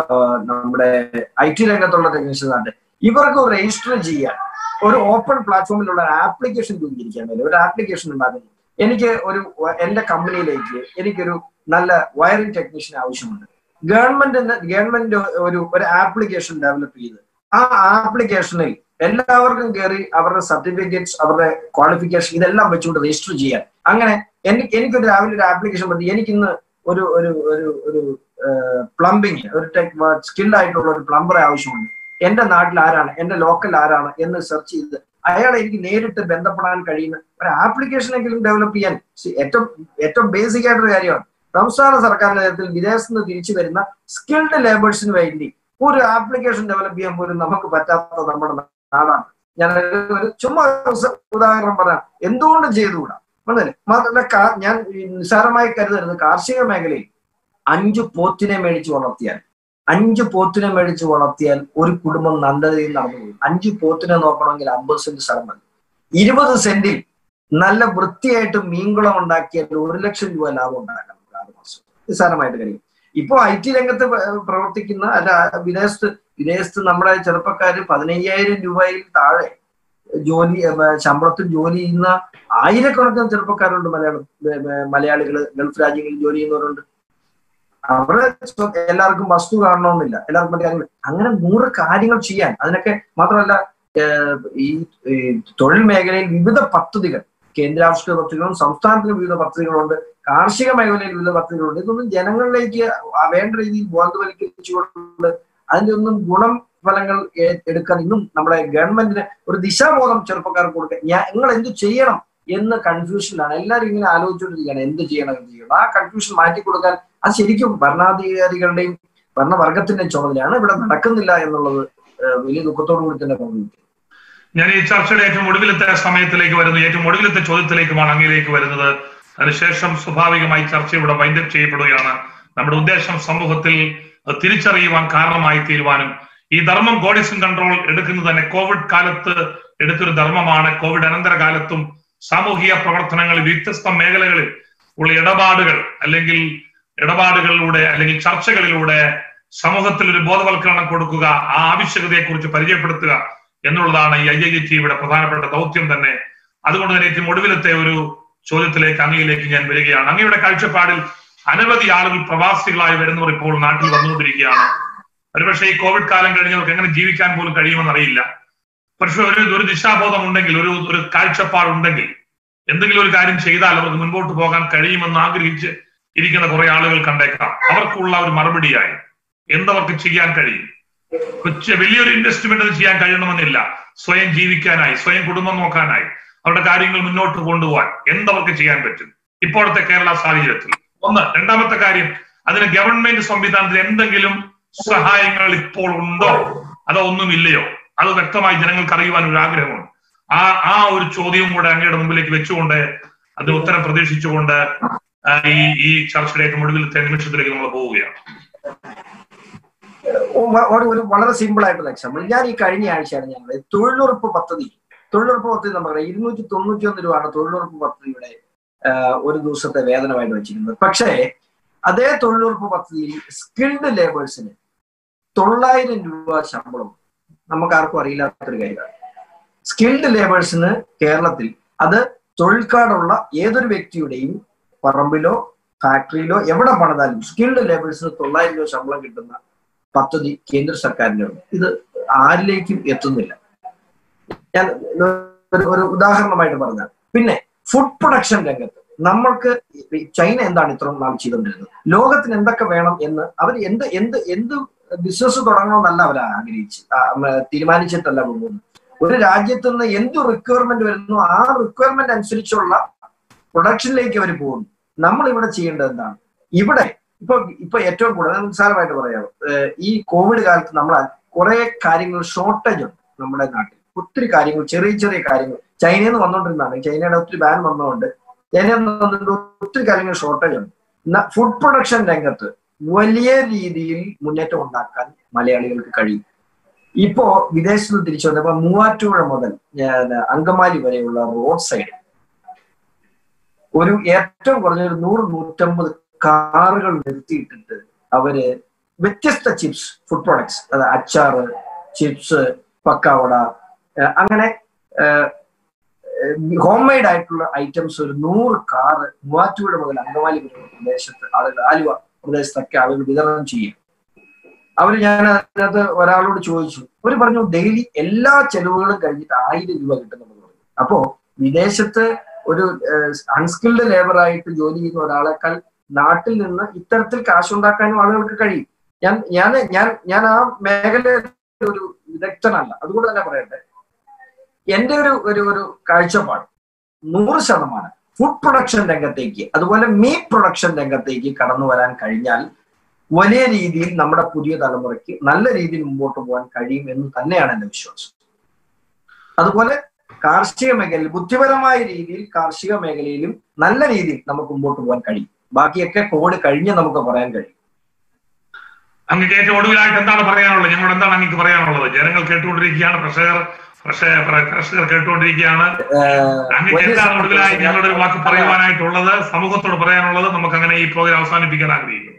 നമ്മുടെ ഐ ടി രംഗത്തുള്ള ടെക്നീഷ്യൻസ് ആകട്ടെ, ഇവർക്ക് രജിസ്റ്റർ ചെയ്യാൻ ഒരു ഓപ്പൺ പ്ലാറ്റ്ഫോമിലുള്ള ആപ്ലിക്കേഷൻ രൂപീകരിക്കാൻ വേണ്ടി ഒരു ആപ്ലിക്കേഷൻ ഉണ്ടാക്കുന്നു. എനിക്ക് ഒരു എന്റെ കമ്പനിയിലേക്ക് എനിക്കൊരു നല്ല വയറിംഗ് ടെക്നീഷ്യൻ ആവശ്യമുണ്ട്. ഗവൺമെന്റിന് ഗവൺമെന്റ് ഒരു ഒരു ആപ്ലിക്കേഷൻ ഡെവലപ്പ് ചെയ്ത് ആ ആപ്ലിക്കേഷനിൽ എല്ലാവർക്കും കയറി അവരുടെ സർട്ടിഫിക്കറ്റ്സ്, അവരുടെ ക്വാളിഫിക്കേഷൻ ഇതെല്ലാം വെച്ചുകൊണ്ട് രജിസ്റ്റർ ചെയ്യാൻ. അങ്ങനെ എനിക്ക് എനിക്കൊരു രാവിലെ ഒരു ആപ്ലിക്കേഷൻ പറ്റി എനിക്കിന്ന് ഒരു ഒരു ഒരു ഒരു പ്ലംബിങ്, ഒരു ടെക് സ്കിൽഡായിട്ടുള്ള ഒരു പ്ലംബറെ ആവശ്യമുണ്ട്. എന്റെ നാട്ടിൽ ആരാണ്, എന്റെ ലോക്കൽ ആരാണ് എന്ന് സെർച്ച് ചെയ്ത് അയാളെ എനിക്ക് നേരിട്ട് ബന്ധപ്പെടാൻ കഴിയുന്ന ഒരു ആപ്ലിക്കേഷനെങ്കിലും ഡെവലപ്പ് ചെയ്യാൻ ഏറ്റവും ഏറ്റവും ബേസിക് ആയിട്ടൊരു കാര്യമാണ്. സംസ്ഥാന സർക്കാരിന്റെ നേതൃത്വത്തിൽ വിദേശത്ത് നിന്ന് തിരിച്ചു വരുന്ന സ്കിൽഡ് ലേബേഴ്സിന് വേണ്ടി ഒരു ആപ്ലിക്കേഷൻ ഡെവലപ്പ് ചെയ്യാൻ പോലും നമുക്ക് പറ്റാത്ത നമ്മുടെ നാടാണ്. ഞാൻ ഒരു ചുമ്മാ ഉദാഹരണം പറയാം, എന്തുകൊണ്ട് ചെയ്തുകൂടാ? മനസ്സിലെ മാത്രമല്ല, ഞാൻ നിസ്സാരമായി കരുതരുത്, കാർഷിക മേഖലയിൽ അഞ്ചു പോത്തിനെ മേടിച്ച് വളർത്തിയാൽ അഞ്ചു പോത്തിനെ മേടിച്ച് വളർത്തിയാൽ ഒരു കുടുംബം നല്ല രീതിയിൽ നടന്നു പോകും. അഞ്ചു പോത്തിനെ നോക്കണമെങ്കിൽ അമ്പത് സെന്റ് സ്ഥലം മതി. ഇരുപത് സെന്റിൽ നല്ല വൃത്തിയായിട്ട് മീൻകുളം ഉണ്ടാക്കിയാൽ ഒരു ലക്ഷം രൂപ ലാഭം ഉണ്ടാക്കാം ആറ് മാസം. നിസ്സാരമായിട്ട് കഴിയും. ഇപ്പോ ഐ ടി രംഗത്ത് പ്രവർത്തിക്കുന്ന അല്ല വിദേശത്ത് വിദേശത്ത് നമ്മുടെ ചെറുപ്പക്കാര് പതിനയ്യായിരം രൂപയിൽ താഴെ ജോലി ശമ്പളത്തിൽ ജോലി ചെയ്യുന്ന ആയിരക്കണക്കിന് ചെറുപ്പക്കാരുണ്ട്. മലയാളം മലയാളികള് ഗൾഫ് രാജ്യങ്ങളിൽ ജോലി ചെയ്യുന്നവരുണ്ട്. അവരുടെ എല്ലാവർക്കും വസ്തു കാണണമെന്നില്ല, എല്ലാവർക്കും മറ്റു കാര്യങ്ങൾ, അങ്ങനെ നൂറ് കാര്യങ്ങൾ ചെയ്യാൻ. അതിനൊക്കെ മാത്രമല്ല, ഈ തൊഴിൽ മേഖലയിൽ വിവിധ പദ്ധതികൾ, കേന്ദ്രാവിഷ്കൃത പദ്ധതികളും സംസ്ഥാനത്തിന് വിവിധ പദ്ധതികളുണ്ട്, കാർഷിക മേഖലയിൽ വിവിധ പദ്ധതികളുണ്ട്. ഇതൊന്നും ജനങ്ങളിലേക്ക് വേണ്ട രീതിയിൽ ബോധവൽക്കരിച്ചുകൊണ്ട് അതിന്റെ ഒന്നും ഗുണം ഫലങ്ങൾ എടുക്കാൻ ഇന്നും നമ്മുടെ ഗവൺമെന്റിന് ഒരു ദിശാബോധം ചെറുപ്പക്കാർക്ക് കൊടുക്കാൻ ഞാൻ നിങ്ങൾ എന്ത് ചെയ്യണം എന്ന് കൺഫ്യൂഷനിലാണ്. എല്ലാവരും ഇങ്ങനെ ആലോചിച്ചുകൊണ്ടിരിക്കുകയാണ് എന്ത് ചെയ്യണം എന്ത് ചെയ്യണം. ആ കൺഫ്യൂഷൻ മാറ്റി കൊടുക്കാൻ അത് ശരിക്കും ഭരണാധികാരികളുടെയും ഭരണവർഗത്തിന്റെയും ചുമതലയാണ്. ഇവിടെ നടക്കുന്നില്ല എന്നുള്ളത് വലിയ ദുഃഖത്തോടു കൂടി തന്നെ തോന്നുന്നു. ഞാൻ ഈ ചർച്ചയുടെ ഏറ്റവും ഒടുവിലത്തെ സമയത്തിലേക്ക് വരുന്നു, ഏറ്റവും ഒടുവിലത്തെ ചോദ്യത്തിലേക്കുമാണ് അങ്ങയിലേക്ക് വരുന്നത്. അതിനുശേഷം സ്വാഭാവികമായി ചർച്ച ഇവിടെ വൈൻഡപ്പ് ചെയ്യപ്പെടുകയാണ്. നമ്മുടെ ഉദ്ദേശം സമൂഹത്തിൽ തിരിച്ചറിയുവാൻ കാരണമായി തീരുവാനും ഈ ധർമ്മം ഗോഡിസം കൺട്രോൾ എടുക്കുന്നത് തന്നെ കോവിഡ് കാലത്ത് എടുത്തൊരു ധർമ്മമാണ്. കോവിഡ് അനന്തര കാലത്തും സാമൂഹിക പ്രവർത്തനങ്ങളിൽ വ്യത്യസ്ത മേഖലകളിൽ ഉള്ള ഇടപാടുകൾ അല്ലെങ്കിൽ ഇടപാടുകളിലൂടെ അല്ലെങ്കിൽ ചർച്ചകളിലൂടെ സമൂഹത്തിൽ ഒരു ബോധവൽക്കരണം കൊടുക്കുക, ആ ആവശ്യകതയെക്കുറിച്ച് പരിചയപ്പെടുത്തുക എന്നുള്ളതാണ് ഈ ഐ ഐ ടിയുടെ പ്രധാനപ്പെട്ട ദൗത്യം തന്നെ. അതുകൊണ്ട് തന്നെ ഏറ്റവും ഒടുവിലത്തെ ഒരു ചോദ്യത്തിലേക്ക് അങ്ങയിലേക്ക് ഞാൻ വരികയാണ്. അങ്ങയുടെ കാഴ്ചപ്പാടിൽ അനവധി ആളുകൾ പ്രവാസികളായി വരുന്നവർ ഇപ്പോൾ നാട്ടിൽ വന്നുകൊണ്ടിരിക്കുകയാണ്. ഒരുപക്ഷെ ഈ കോവിഡ് കാലം കഴിഞ്ഞവർക്ക് എങ്ങനെ ജീവിക്കാൻ പോലും കഴിയുമെന്ന് അറിയില്ല. പക്ഷെ ഒരു ഒരു ദിശാബോധം ഉണ്ടെങ്കിൽ, ഒരു ഒരു കാഴ്ചപ്പാടുണ്ടെങ്കിൽ, എന്തെങ്കിലും ഒരു കാര്യം ചെയ്താൽ അവർക്ക് മുൻപോട്ട് പോകാൻ കഴിയുമെന്ന് ആഗ്രഹിച്ച് ഇരിക്കുന്ന കുറെ ആളുകൾ കണ്ടേക്കാം. അവർക്കുള്ള ഒരു മറുപടിയായി എന്തവർക്ക് ചെയ്യാൻ കഴിയും? കൊച്ചു വലിയൊരു ഇൻവെസ്റ്റ്മെന്റ് അത് ചെയ്യാൻ കഴിയണമെന്നില്ല. സ്വയം ജീവിക്കാനായി, സ്വയം കുടുംബം നോക്കാനായി, അവരുടെ കാര്യങ്ങൾ മുന്നോട്ട് കൊണ്ടുപോകാൻ എന്തവർക്ക് ചെയ്യാൻ പറ്റും ഇപ്പോഴത്തെ കേരള സാഹചര്യത്തിൽ? ഒന്ന്. രണ്ടാമത്തെ കാര്യം, അതിന് ഗവൺമെന്റ് സംവിധാനത്തിൽ എന്തെങ്കിലും സഹായങ്ങൾ ഇപ്പോൾ ഉണ്ടോ അതോ ഒന്നുമില്ലയോ? അത് വ്യക്തമായി ജനങ്ങൾക്ക് അറിയുവാൻ ഒരു ആഗ്രഹമുണ്ട്. ആ ആ ഒരു ചോദ്യവും കൂടെ അങ്ങയുടെ മുമ്പിലേക്ക് വെച്ചുകൊണ്ട് അതിന് ഉത്തരം പ്രതീക്ഷിച്ചുകൊണ്ട് ഈ ഈ ചർച്ചയുടെ ഒടുവിലത്തെ നിമിഷത്തിലേക്ക് നമ്മൾ പോവുകയാണ്. ഒരു വളരെ സിമ്പിൾ ആയിട്ടുള്ള എക്സാമ്പിൾ, ഞാൻ ഈ കഴിഞ്ഞ ആഴ്ചയാണ് ഞങ്ങൾ തൊഴിലുറപ്പ് പദ്ധതി തൊഴിലുറപ്പ് പദ്ധതി നമുക്ക് ഇരുന്നൂറ്റി തൊണ്ണൂറ്റി ഒന്ന് രൂപയാണ് തൊഴിലുറപ്പ് പദ്ധതിയുടെ ഒരു ദിവസത്തെ വേതനമായിട്ട് വെച്ചിരുന്നത്. പക്ഷേ അതേ തൊഴിലുറപ്പ് പദ്ധതിയിൽ സ്കിൽഡ് ലേബേഴ്സിന് തൊള്ളായിരം രൂപ ശമ്പളം നമുക്ക് ആർക്കും അറിയില്ലാത്തൊരു കാര്യമാണ്. സ്കിൽഡ് ലേബേഴ്സിന് കേരളത്തിൽ അത് തൊഴിൽ കാർഡുള്ള ഏതൊരു വ്യക്തിയുടെയും പറമ്പിലോ ഫാക്ടറിയിലോ എവിടെ പണിതാലും സ്കിൽഡ് ലേബേഴ്സിന് തൊള്ളായിരം രൂപ ശമ്പളം കിട്ടുന്ന പദ്ധതി കേന്ദ്ര സർക്കാരിന്റെ ഉണ്ട്. ഇത് ആരിലേക്കും എത്തുന്നില്ല. ഞാൻ ഒരു ഉദാഹരണമായിട്ട് പറഞ്ഞാൽ, പിന്നെ ഫുഡ് പ്രൊഡക്ഷൻ രംഗത്ത് നമ്മൾക്ക് ചൈന എന്താണ് ഇത്ര നാൾ ചെയ്തുകൊണ്ടിരുന്നത്? ലോകത്തിന് എന്തൊക്കെ വേണം എന്ന് അവർ എന്ത് എന്ത് എന്ത് ബിസിനസ് തുടങ്ങണമെന്നല്ല അവർ ആഗ്രഹിച്ച് തീരുമാനിച്ചിട്ടല്ല പോകുന്നത്. ഒരു രാജ്യത്ത് നിന്ന് എന്ത് റിക്വയർമെന്റ് വരുന്നു ആ റിക്വയർമെന്റ് അനുസരിച്ചുള്ള പ്രൊഡക്ഷനിലേക്ക് അവർ പോകുന്നു. നമ്മൾ ഇവിടെ ചെയ്യേണ്ടത് എന്താണ്? ഇവിടെ ഇപ്പൊ ഇപ്പൊ ഏറ്റവും കൂടുതൽ നിസ്സാരമായിട്ട് പറയാം, ഈ കോവിഡ് കാലത്ത് നമ്മൾ കുറെ കാര്യങ്ങൾ ഷോർട്ടേജ് ഉണ്ട് നമ്മുടെ നാട്ടിൽ. ഒത്തിരി കാര്യങ്ങൾ, ചെറിയ ചെറിയ കാര്യങ്ങൾ ചൈനയിൽ നിന്ന് വന്നുകൊണ്ടിരുന്നതാണ്. ചൈനയുടെ ഒത്തിരി ബാൻ വന്നതുകൊണ്ട് ചൈനയിൽ നിന്ന് വന്നിട്ട് ഒത്തിരി കാര്യങ്ങൾ ഷോർട്ടേജ് ഉണ്ട്. ഫുഡ് പ്രൊഡക്ഷൻ രംഗത്ത് വലിയ രീതിയിൽ മുന്നേറ്റം ഉണ്ടാക്കാൻ മലയാളികൾക്ക് കഴിയും. ഇപ്പോ വിദേശത്ത് നിന്ന് തിരിച്ചു വന്നപ്പോ മൂവാറ്റുപുഴ മുതൽ അങ്കമാലി വരെയുള്ള റോഡ് സൈഡ് ഒരു ഏറ്റവും കുറഞ്ഞൊരു നൂറ് നൂറ്റമ്പത് കാറുകൾ നിർത്തിയിട്ടിട്ട് അവര് വ്യത്യസ്ത ചിപ്സ്, ഫുഡ് പ്രോഡക്ട്സ്, അത് അച്ചാറ്, ചിപ്സ്, പക്കാവട, അങ്ങനെ ഹോം മെയ്ഡ് ആയിട്ടുള്ള ഐറ്റംസ് ഒരു നൂറ് കാറ് മൂവാറ്റുപുഴ മുതൽ അങ്കമാലി വരെയുള്ള പ്രദേശത്ത് ആളുകൾ, ആലുവ പ്രദേശത്തൊക്കെ ആളുകൾ വിതരണം ചെയ്യും. അവര് ഞാൻ അതിനകത്ത് ഒരാളോട് ചോദിച്ചു, അവര് പറഞ്ഞു ഡെയിലി എല്ലാ ചെലവുകളും കഴിഞ്ഞിട്ട് ആയിരം രൂപ കിട്ടുന്നുണ്ടെന്ന് പറഞ്ഞു. അപ്പോ വിദേശത്ത് ഒരു അൺസ്കിൽഡ് ലേബർ ആയിട്ട് ജോലി ചെയ്യുന്ന ഒരാളെക്കാൾ നാട്ടിൽ നിന്ന് ഇത്തരത്തിൽ കാശുണ്ടാക്കാനും ആളുകൾക്ക് കഴിയും. ഞാൻ ഞാൻ ഞാൻ ഞാൻ ആ മേഖലയിൽ ഒരു വിദഗ്ധനല്ല, അതുകൊണ്ട് തന്നെ പറയട്ടെ, എന്റെ ഒരു ഒരു ഒരു കാഴ്ചപ്പാട് നൂറ് ശതമാനം ഫുഡ് പ്രൊഡക്ഷൻ രംഗത്തേക്ക്, അതുപോലെ മീറ്റ് പ്രൊഡക്ഷൻ രംഗത്തേക്ക് കടന്നു വരാൻ കഴിഞ്ഞാൽ വലിയ രീതിയിൽ നമ്മുടെ പുതിയ തലമുറയ്ക്ക് നല്ല രീതിയിൽ മുമ്പോട്ട് പോകാൻ കഴിയും എന്ന് തന്നെയാണ് എന്റെ വിശ്വാസം. അതുപോലെ കാർഷിക മേഖലയിൽ ബുദ്ധിപരമായ രീതിയിൽ കാർഷിക മേഖലയിലും നല്ല രീതിയിൽ നമുക്ക് മുമ്പോട്ട് പോകാൻ കഴിയും. ബാക്കിയൊക്കെ കോവിഡ് കഴിഞ്ഞ് നമുക്ക് പറയാൻ കഴിയും. അങ്ങ് ഏറ്റവും ഒടുവിലായിട്ട് എന്താണ് പറയാനുള്ളത്? ഞങ്ങളോട് എന്താണ് അങ്ങക്ക് പറയാനുള്ളത്? ജനങ്ങൾ കേട്ടുകൊണ്ടിരിക്കുകയാണ്, കർഷകർ കർഷകർ കേട്ടുകൊണ്ടിരിക്കുകയാണ്. അങ്ങക്ക് എന്താണ് ഒടുവിലായി ഞങ്ങളുടെ ഒരു വാക്ക് പറയുവാനായിട്ടുള്ളത്, സമൂഹത്തോട് പറയാനുള്ളത്? നമുക്ക് അങ്ങനെ ഈ പ്രോഗ്രാം അവസാനിപ്പിക്കാൻ ആഗ്രഹിക്കുന്നു.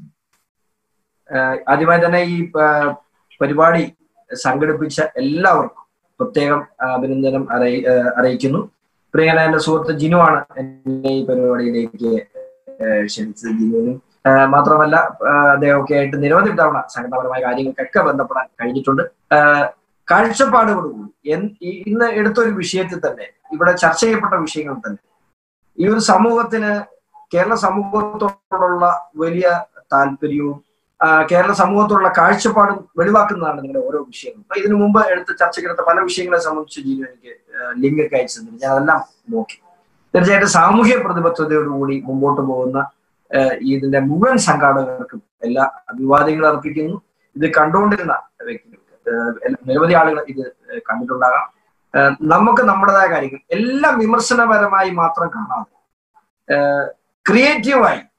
ആദ്യമായി തന്നെ ഈ പരിപാടി സംഘടിപ്പിച്ച എല്ലാവർക്കും പ്രത്യേകം അഭിനന്ദനം അറിയി അറിയിക്കുന്നു. പ്രിയന എന്റെ സുഹൃത്ത് ജിനു ആണ് എന്നെ ഈ പരിപാടിയിലേക്ക് ക്ഷണിച്ചത്. ജിനുവിനും മാത്രമല്ല അദ്ദേഹമൊക്കെ ആയിട്ട് നിരവധി തവണ സംഘടനാപരമായ കാര്യങ്ങൾക്കൊക്കെ ബന്ധപ്പെടാൻ കഴിഞ്ഞിട്ടുണ്ട്. കാഴ്ചപ്പാടുകളോടുകൂടി ഇന്ന് എടുത്തൊരു വിഷയത്തിൽ തന്നെ, ഇവിടെ ചർച്ച ചെയ്യപ്പെട്ട വിഷയങ്ങൾ തന്നെ ഈ ഒരു സമൂഹത്തിന്, കേരള സമൂഹത്തോടുള്ള വലിയ താല്പര്യവും കേരള സമൂഹത്തോടുള്ള കാഴ്ചപ്പാടും വെളിവാക്കുന്നതാണ് നിങ്ങളുടെ ഓരോ വിഷയങ്ങളും. അപ്പൊ ഇതിനു മുമ്പ് എടുത്ത് ചർച്ചയ്ക്കെടുത്ത പല വിഷയങ്ങളെ സംബന്ധിച്ച് ജീവൻ എനിക്ക് ലിങ്ക് ഒക്കെ അയച്ചു തന്നിട്ട് ഞാൻ അതെല്ലാം നോക്കി. തീർച്ചയായിട്ടും സാമൂഹ്യ പ്രതിബദ്ധതയോടുകൂടി മുമ്പോട്ട് പോകുന്ന ഇതിന്റെ മുഴുവൻ സംഘാടകർക്കും എല്ലാ അഭിവാദ്യങ്ങളും അർപ്പിക്കുന്നു. ഇത് കണ്ടുകൊണ്ടിരുന്ന വ്യക്തികൾക്ക്, നിരവധി ആളുകൾ ഇത് കണ്ടിട്ടുണ്ടാകാം. നമുക്ക് നമ്മുടേതായ കാര്യങ്ങൾ എല്ലാം വിമർശനപരമായി മാത്രം കാണാതെ ക്രിയേറ്റീവായി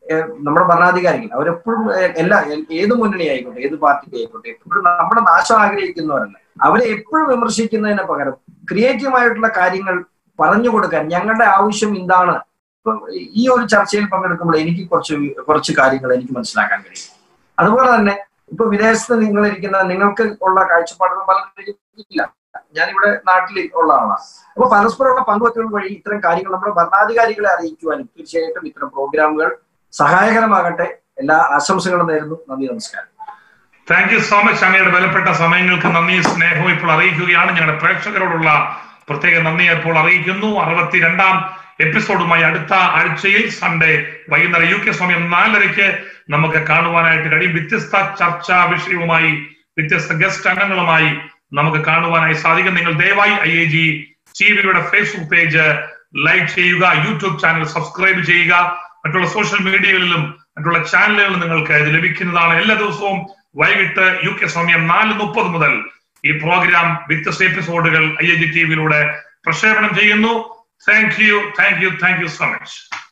നമ്മുടെ ഭരണാധികാരികൾ അവരെപ്പോഴും എല്ലാ ഏത് മുന്നണി ആയിക്കോട്ടെ, ഏത് പാർട്ടി ആയിക്കോട്ടെ, എപ്പോഴും നമ്മുടെ നാശം ആഗ്രഹിക്കുന്നവരല്ല. അവരെ എപ്പോഴും വിമർശിക്കുന്നതിന് പകരം ക്രിയേറ്റീവായിട്ടുള്ള കാര്യങ്ങൾ പറഞ്ഞു കൊടുക്കാൻ ഞങ്ങളുടെ ആവശ്യം എന്താണ്. ഇപ്പൊ ഈ ഒരു ചർച്ചയിൽ പങ്കെടുക്കുമ്പോൾ എനിക്ക് കുറച്ച് കുറച്ച് കാര്യങ്ങൾ എനിക്ക് മനസ്സിലാക്കാൻ കഴിയും. അതുപോലെ തന്നെ ഇപ്പൊ വിദേശത്ത് നിങ്ങളിരിക്കുന്ന നിങ്ങൾക്ക് ഉള്ള കാഴ്ചപ്പാടുകൾ പലരും ഇല്ല. ഞാനിവിടെ നാട്ടിൽ ഉള്ള ആളാണ്. അപ്പൊ പരസ്പരമുള്ള പങ്കുവെക്കൽ വഴി ഇത്തരം കാര്യങ്ങൾ നമ്മുടെ ഭരണാധികാരികളെ അറിയിക്കുവാനും തീർച്ചയായിട്ടും ഇത്തരം പ്രോഗ്രാമുകൾ സഹായകരമാകട്ടെ. എല്ലാ ആശംസകളും നേരുന്നു. നന്ദി, നമസ്കാരം. Thank you so much. അങ്ങയുടെ വിലപ്പെട്ട സമയങ്ങൾക്ക് നന്ദി, സ്നേഹവും ഇപ്പോൾ അറിയിക്കുകയാണ്. ഞങ്ങളുടെ പ്രേക്ഷകരോടുള്ള പ്രത്യേക നന്ദി ഇപ്പോൾ അറിയിക്കുന്നു. അറുപത്തിരണ്ടാം എപ്പിസോഡുമായി അടുത്ത ആഴ്ചയിൽ സൺഡേ വൈകുന്നേരം യു കെ സമയം നാലരയ്ക്ക് നമുക്ക് കാണുവാനായിട്ട് കഴിയും. വ്യത്യസ്ത ചർച്ചാ വിഷയവുമായി വ്യത്യസ്ത ഗസ്റ്റ് അംഗങ്ങളുമായി നമുക്ക് കാണുവാനായി സാധിക്കും. നിങ്ങൾ ദയവായി ഐ എ ജി ടിവിയുടെ ഫേസ്ബുക്ക് പേജ് ലൈക്ക് ചെയ്യുക, യൂട്യൂബ് ചാനൽ സബ്സ്ക്രൈബ് ചെയ്യുക. മറ്റുള്ള സോഷ്യൽ മീഡിയകളിലും മറ്റുള്ള ചാനലുകളിലും നിങ്ങൾക്ക് ഇത് ലഭിക്കുന്നതാണ്. എല്ലാ ദിവസവും വൈകിട്ട് യു കെ സമയം നാല് മുപ്പത് മുതൽ ഈ പ്രോഗ്രാം വ്യത്യസ്ത എപ്പിസോഡുകൾ ഐ എ ജി ടിവിയിലൂടെ പ്രക്ഷേപണം ചെയ്യുന്നു. Thank you, thank you, thank you so much.